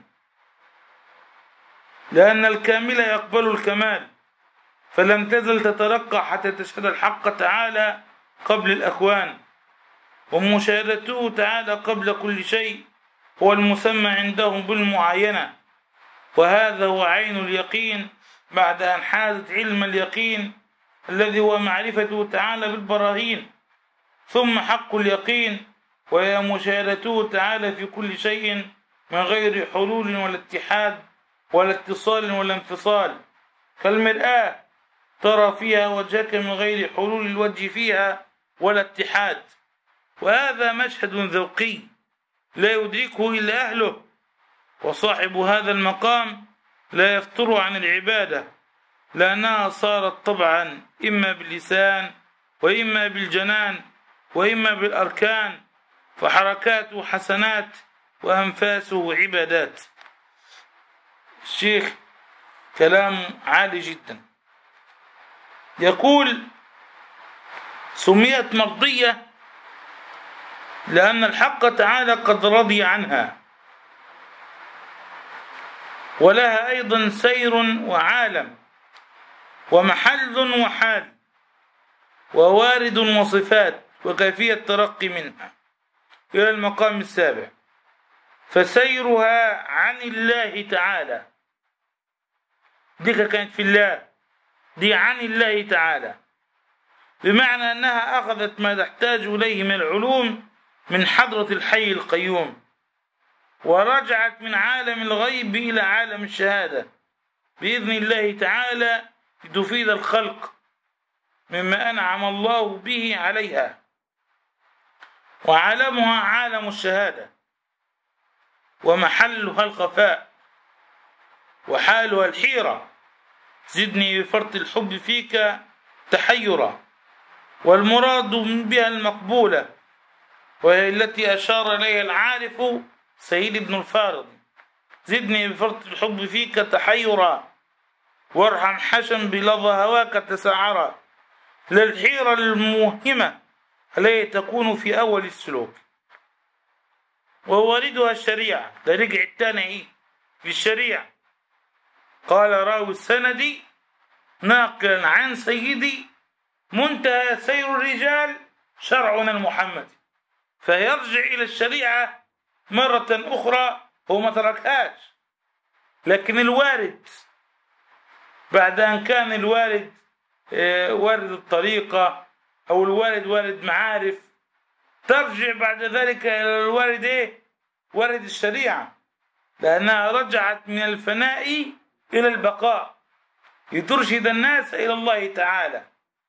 لأن الكامل يقبل الكمال، فلم تزل تترقى حتى تشهد الحق تعالى قبل الأكوان، ومشاهدته تعالى قبل كل شيء هو المسمى عندهم بالمعاينة. وهذا هو عين اليقين بعد أن حازت علم اليقين الذي هو معرفته تعالى بالبراهين، ثم حق اليقين وهي مشاهدته تعالى في كل شيء من غير حلول ولا اتحاد ولا اتصال ولا انفصال، كالمرآة ترى فيها وجهك من غير حلول الوجه فيها ولا اتحاد. وهذا مشهد ذوقي لا يدركه إلا أهله، وصاحب هذا المقام لا يفتر عن العبادة، لأنها صارت طبعا إما باللسان وإما بالجنان وإما بالأركان، فحركاته حسنات وأنفاسه عبادات. الشيخ كلام عالي جدا. يقول سميت مرضية لأن الحق تعالى قد رضي عنها، ولها أيضا سير وعالم ومحل وحال ووارد وصفات وكيفية ترقي منها إلى المقام السابع. فسيرها عن الله تعالى، دي كانت في الله، دي عن الله تعالى، بمعنى أنها أخذت ما تحتاج إليه من العلوم من حضرة الحي القيوم، ورجعت من عالم الغيب إلى عالم الشهادة بإذن الله تعالى لتفيد الخلق مما أنعم الله به عليها. وعالمها عالم الشهادة، ومحلها الخفاء، وحالها الحيرة. زدني بفرط الحب فيك تحيرا، والمراد بها المقبولة، وهي التي أشار إليها العارف سيد ابن الفارض. زدني بفرط الحب فيك تحيرا، وارحم حشم بلظى هواك تسعرا، للحيرة الموهمة التي تكون في أول السلوك. وواردها الشريعة، ده رجع التاني للشريعة. قال راوي السند ناقلا عن سيدي منتهى سير الرجال شرعنا المحمدي، فيرجع إلى الشريعة مرة أخرى. هو ما تركهاش، لكن الوارد بعد أن كان الوارد وارد الطريقة أو الوارد وارد معارف، ترجع بعد ذلك إلى الوارد وارد الشريعة، لأنها رجعت من الفناء إلى البقاء لترشد الناس إلى الله تعالى.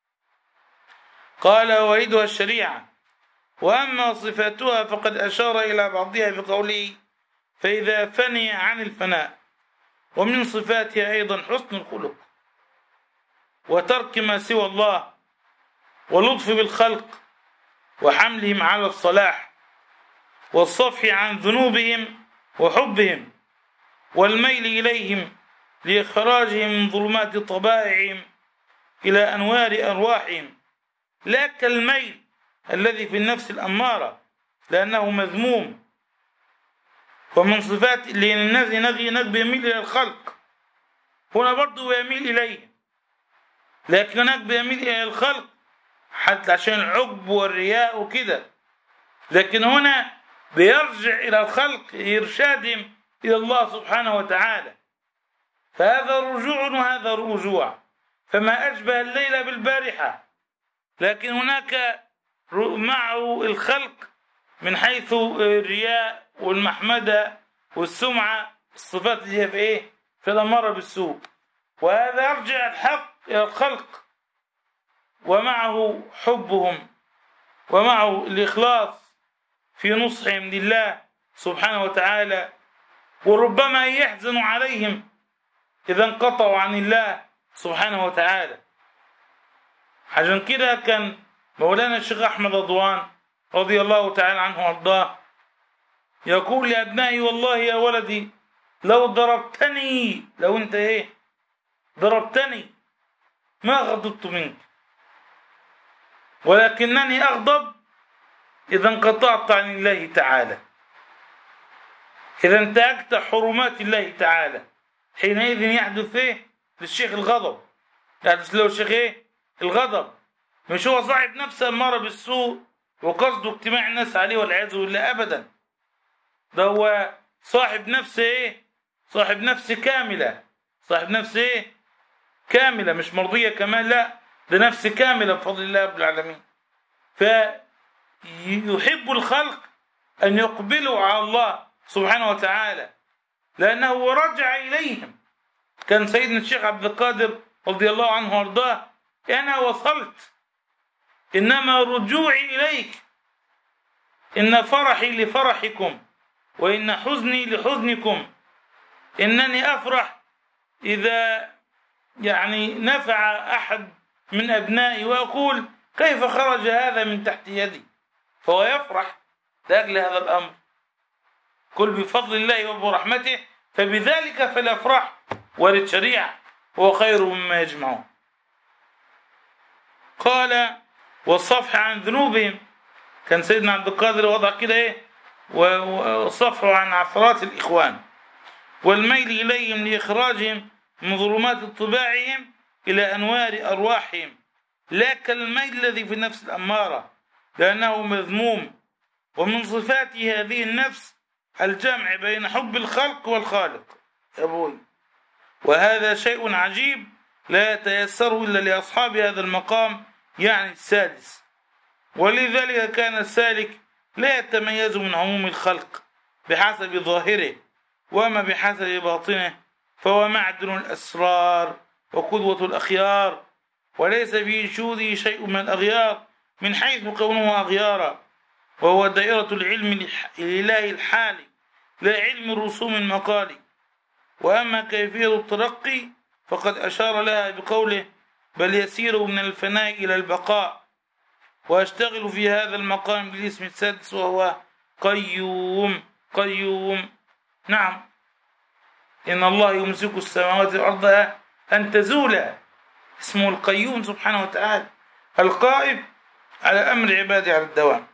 قال واردها الشريعة. وأما صفاتها فقد أشار إلى بعضها بقوله فإذا فني عن الفناء. ومن صفاتها أيضا حسن الخلق، وترك ما سوى الله، ولطف بالخلق، وحملهم على الصلاح، والصفح عن ذنوبهم وحبهم، والميل إليهم لإخراجهم من ظلمات طبائعهم إلى أنوار أرواحهم، لا كالميل الذي في النفس الأمارة لأنه مذموم. ومن صفات اللي الناس نقبل يميل إلى الخلق، هنا برضو يميل إليه، لكن هناك بيميل إلى الخلق حتى عشان العجب والرياء وكده، لكن هنا بيرجع إلى الخلق إرشادهم إلى الله سبحانه وتعالى. فهذا رجوع وهذا رجوع، فما أشبه الليل بالبارحة، لكن هناك معه الخلق من حيث الرياء والمحمدة والسمعة، الصفات اللي هي في إيه؟ في الأمارة بالسوء. وهذا يرجع الحق إلى الخلق، ومعه حبهم، ومعه الإخلاص في نصحهم لله سبحانه وتعالى، وربما يحزن عليهم إذا انقطعوا عن الله سبحانه وتعالى. عشان كده كان مولانا الشيخ أحمد رضوان رضي الله تعالى عنه وارضاه يقول لأبنائي والله يا ولدي لو ضربتني، لو أنت ضربتني ما غضبت منك، ولكنني أغضب إذا انقطعت عن الله تعالى، إذا انتهكت حرمات الله تعالى، حينئذ يحدث للشيخ الغضب، يحدث له الشيخ الغضب. مش هو صاحب نفسه أمارة بالسوء وقصده اجتماع الناس عليه والعياذ بالله أبدا، ده هو صاحب نفسه صاحب نفس كاملة، صاحب نفس كاملة، مش مرضية كمان، لا ده نفس كاملة بفضل الله رب العالمين. فيحب الخلق أن يقبلوا على الله سبحانه وتعالى لأنه رجع إليهم. كان سيدنا الشيخ عبد القادر رضي الله عنه وارضاه أنا وصلت، إنما رجوعي إليك، إن فرحي لفرحكم وإن حزني لحزنكم، إنني أفرح إذا نفع أحد من أبنائي وأقول كيف خرج هذا من تحت يدي، فهو يفرح لأجل هذا الأمر. قل بفضل الله وبرحمته فبذلك فليفرح، وللشريعة هو خير مما يجمعون. قال والصفح عن ذنوبهم، كان سيدنا عبد القادر وضع كده ايه، والصفح عن عثرات الإخوان، والميل إليهم لإخراجهم من ظلمات طباعهم إلى أنوار أرواحهم، لا كالميل الذي في النفس الأمارة لأنه مذموم. ومن صفات هذه النفس الجمع بين حب الخلق والخالق يا أبوي، وهذا شيء عجيب لا يتيسر إلا لأصحاب هذا المقام، يعني السادس. ولذلك كان السالك لا يتميز من عموم الخلق بحسب ظاهره، وما بحسب باطنه، فهو معدن الأسرار وقدوة الأخيار، وليس في وجوده شيء من الأغيار من حيث كونه أغيارا، وهو دائرة العلم الإلهي الحالي لا علم الرسوم المقالي. وأما كيفية الترقي فقد أشار لها بقوله بل يسير من الفناء إلى البقاء. وأشتغل في هذا المقام بالاسم السادس وهو قيوم. قيوم، نعم، إن الله يمسك السماوات والأرض أن تزولا، اسمه القيوم سبحانه وتعالى، القائم على أمر عباده على الدوام.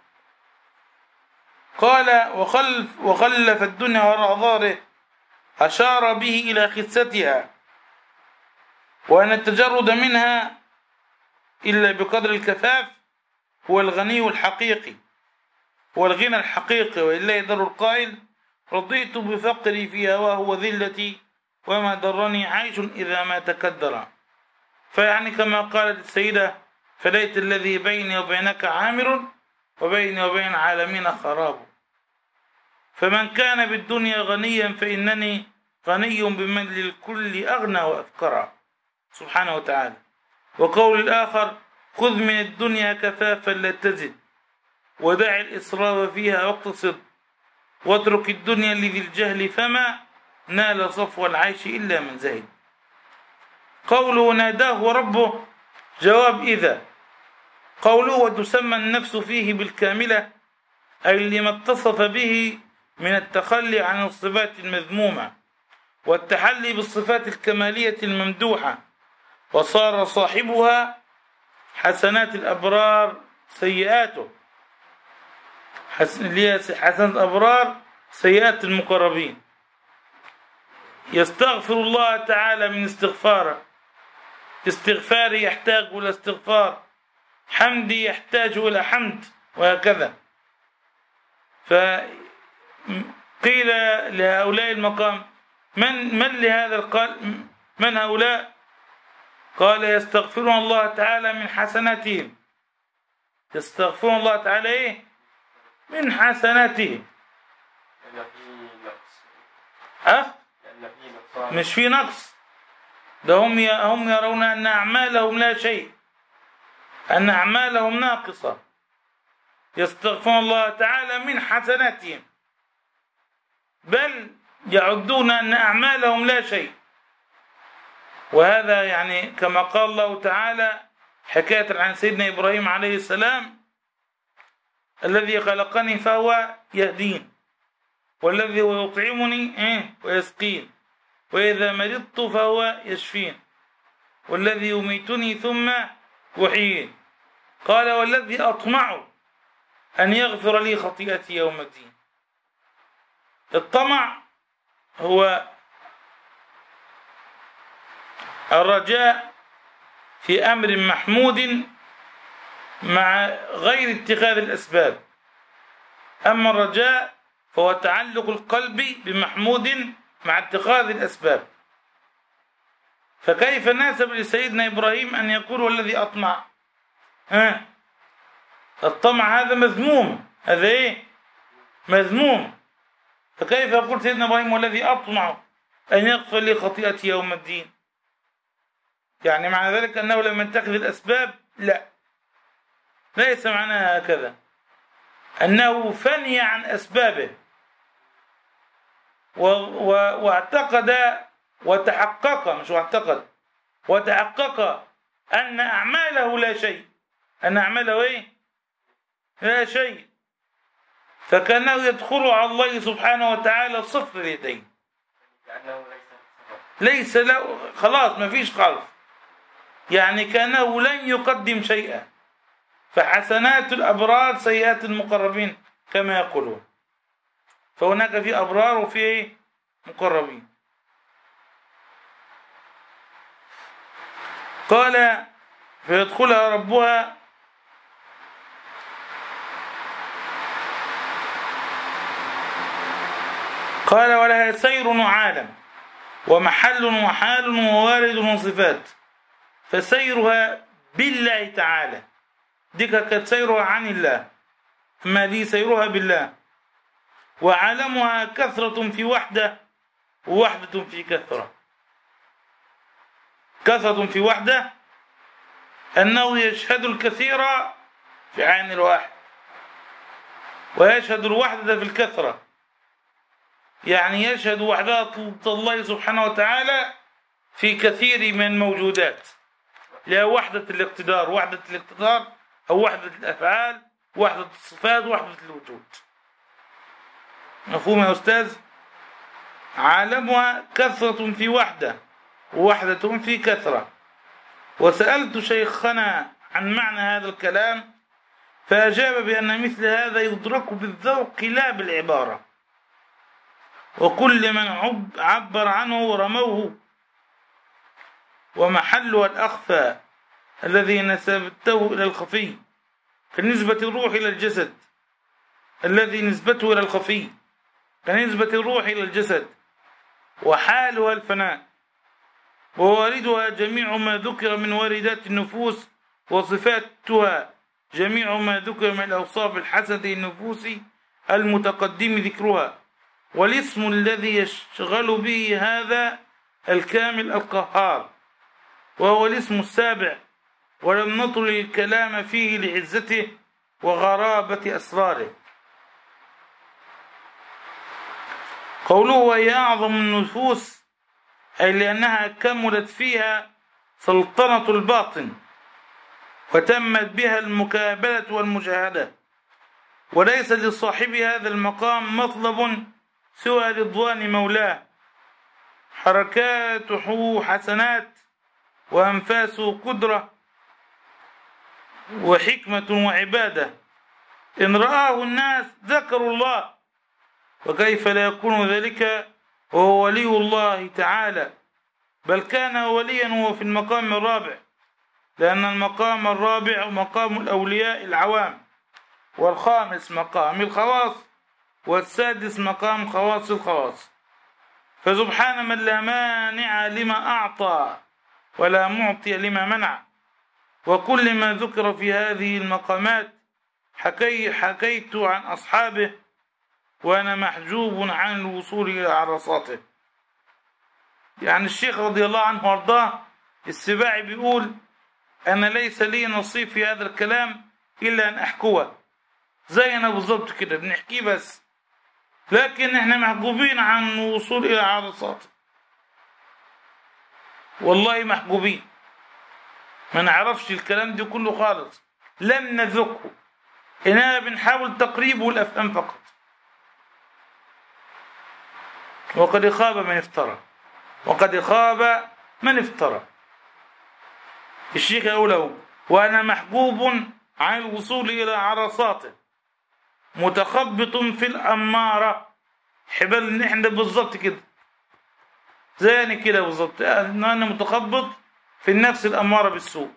قال وخلف الدنيا وراء ظهره، أشار به إلى خستها، وأن التجرد منها إلا بقدر الكفاف هو الغني الحقيقي، هو الغنى الحقيقي. وإلا در القائل رضيت بفقري في هواه وذلتي وما درني عيش إذا ما تكدر. فيعني كما قالت السيدة فليت الذي بيني وبينك عامر وبيني وبين عالمين خراب. فمن كان بالدنيا غنيا فإنني غني بمن للكل أغنى وأفكر سبحانه وتعالى. وقول الآخر خذ من الدنيا كفافا لا تزد ودع الإسراف فيها واقتصد واترك الدنيا لذي الجهل فما نال صفو العيش إلا من زهد. قوله ناداه ربه جواب إذا. قوله وتسمى النفس فيه بالكاملة أي لما اتصف به من التخلي عن الصفات المذمومة والتحلي بالصفات الكمالية الممدوحة، وصار صاحبها حسنات الأبرار سيئاته، حسنات الأبرار سيئات المقربين. يستغفر الله تعالى من استغفاري يحتاج إلى استغفار، حمدي يحتاج إلى حمد، وهكذا. فقيل لهؤلاء المقام من لهذا القال من هؤلاء؟ قال يستغفرون الله تعالى من حسناتهم. يستغفرون الله تعالى إيه؟ من حسناتهم. مش في نقص، ده هم يرون أن أعمالهم لا شيء، أن أعمالهم ناقصة. يستغفرون الله تعالى من حسناتهم، بل يعدون أن أعمالهم لا شيء. وهذا يعني كما قال الله تعالى حكاية عن سيدنا إبراهيم عليه السلام الذي خلقني فهو يهدين، والذي هو يطعمني ويسقين، وإذا مرضت فهو يشفين، والذي يميتني ثم يحيين. قال والذي أطمع أن يغفر لي خطيئتي يوم الدين. الطمع هو الرجاء في أمر محمود مع غير اتخاذ الأسباب. أما الرجاء فهو تعلق القلب بمحمود مع اتخاذ الأسباب. فكيف ناسب لسيدنا إبراهيم أن يقول والذي أطمع؟ الطمع هذا مذموم، هذا إيه؟ مذموم. فكيف يقول سيدنا إبراهيم والذي أطمع أن يغفر لي خطيئتي يوم الدين؟ يعني معنى ذلك أنه لم يتخذ الأسباب؟ لا، ليس معناها هكذا، أنه فني عن أسبابه واعتقد وتحقق، مش واعتقد، وتحقق أن أعماله لا شيء، أن أعماله إيه؟ لا شيء. فكانه يدخل على الله سبحانه وتعالى صفر اليدين، ليس له، خلاص ما فيش خالص، يعني كأنه لن يقدم شيئا، فحسنات الأبرار سيئات المقربين كما يقولون. فهناك في أبرار وفي مقربين. قال فيدخلها ربها قال ولها سير وعالم ومحل وحال ووارد وصفات، فسيرها بالله تعالى، ديك كانت سيرها عن الله، أما دي سيرها بالله. وعالمها كثرة في وحدة ووحدة في كثرة. كثرة في وحدة أنه يشهد الكثير في عين الواحد، ويشهد الوحدة في الكثرة، يعني يشهد وحدة الله سبحانه وتعالى في كثير من الموجودات، لا وحدة الاقتدار، وحدة الاقتدار أو وحدة الأفعال، وحدة الصفات، وحدة الوجود. مفهوم يا أستاذ؟ عالمها كثرة في وحدة ووحدة في كثرة. وسألت شيخنا عن معنى هذا الكلام فأجاب بأن مثل هذا يدرك بالذوق لا بالعبارة، وكل من عبر عنه رموه، ومحلها الأخفى الذي نسبته إلى الخفي، كنسبة الروح إلى الجسد الذي نسبته إلى الخفي، كنسبة الروح إلى الجسد. وحالها الفناء، وواردها جميع ما ذكر من واردات النفوس، وصفاتها جميع ما ذكر من الأوصاف الحسنة النفوس المتقدم ذكرها. والاسم الذي يشغل به هذا الكامل القهار، وهو الاسم السابع، ولم نطل الكلام فيه لعزته وغرابة أسراره. قوله وهي أعظم النفوس، أي لأنها كملت فيها سلطنة الباطن وتمت بها المكابلة والمجاهدة، وليس لصاحب هذا المقام مطلب سوى رضوان مولاه، حركاته حسنات وأنفاسه قدرة وحكمة وعبادة. إن رآه الناس ذكروا الله، وكيف لا يكون ذلك وهو ولي الله تعالى؟ بل كان وليا وهو في المقام الرابع، لأن المقام الرابع مقام الأولياء العوام، والخامس مقام الخواص، والسادس مقام خواص الخواص. فسبحان من لا مانع لما أعطى ولا معطي لما منع. وكل ما ذكر في هذه المقامات حكيت عن أصحابه، وأنا محجوب عن الوصول إلى عرصاته. يعني الشيخ رضي الله عنه وارضاه السباعي بيقول أنا ليس لي نصيب في هذا الكلام إلا أن أحكوه زينا بالضبط كده بنحكيه بس، لكن احنا محجوبين عن الوصول إلى عرصاته، والله محجوبين، ما نعرفش الكلام ده كله خالص، لم نذقه، إننا بنحاول تقريبه الأفهام فقط. وقد خاب من افترى، وقد خاب من افترى. الشيخ يقول له وأنا محجوب عن الوصول إلى عرصاته، متخبط في الأمارة، حبال نحن بالضبط كده زيني كده بالضبط، أنا متخبط في النفس الأمارة بالسوء،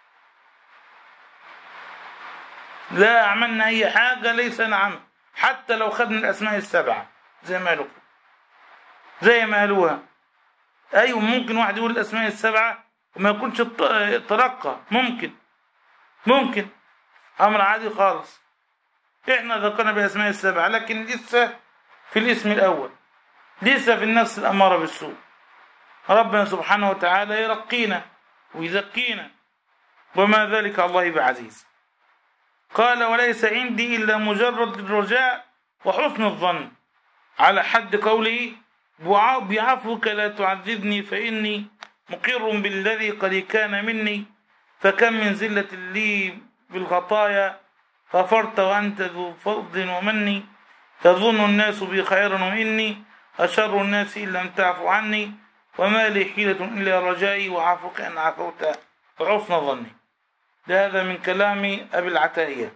لا عملنا أي حاجة ليس نعم، حتى لو خدنا الأسماء السبعة زي ما قالوا زي ما قالوها. أيوة ممكن واحد يقول الأسماء السبعة وما يكونش ترقى، ممكن أمر عادي خالص. إحنا ذكرنا بالأسماء السبعة لكن لسه في الاسم الأول، لسه في النفس الأمارة بالسوء. ربنا سبحانه وتعالى يرقينا ويزكينا، وما ذلك الله بعزيز. قال وليس عندي إلا مجرد الرجاء وحسن الظن، على حد قوله بعفوك لا تعذبني فإني مقر بالذي قد كان مني، فكم من زلة لي بالخطايا غفرت وأنت ذو فضل ومني، تظن الناس بي خيرا وإني أشر الناس إن لم تعفو عني، وما لي حيلة إلا رجائي وعفوك أن عفوت وحسن ظني. هذا من كلام أبي العتاهية.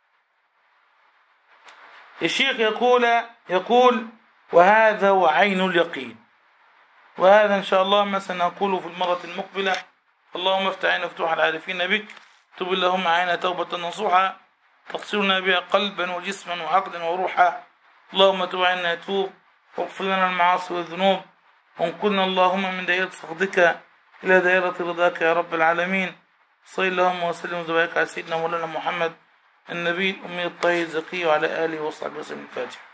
الشيخ يقول وهذا وعين اليقين. وهذا إن شاء الله ما سنقوله في المرة المقبلة. اللهم افتح عين مفتوح العارفين بك، تب اللهم عين توبة نصوحا تغسلنا بها قلبا وجسما وعقلا وروحا. اللهم تب عنا توب، واغفر لنا المعاصي والذنوب، وانقلنا اللهم من دائرة سخطك إلى دائرة رضاك يا رب العالمين. صلى اللهم وسلم وبارك على سيدنا مولانا محمد النبي الأمي الطاهر الزكي وعلى آله وصحبه وسلم. الفاتحة.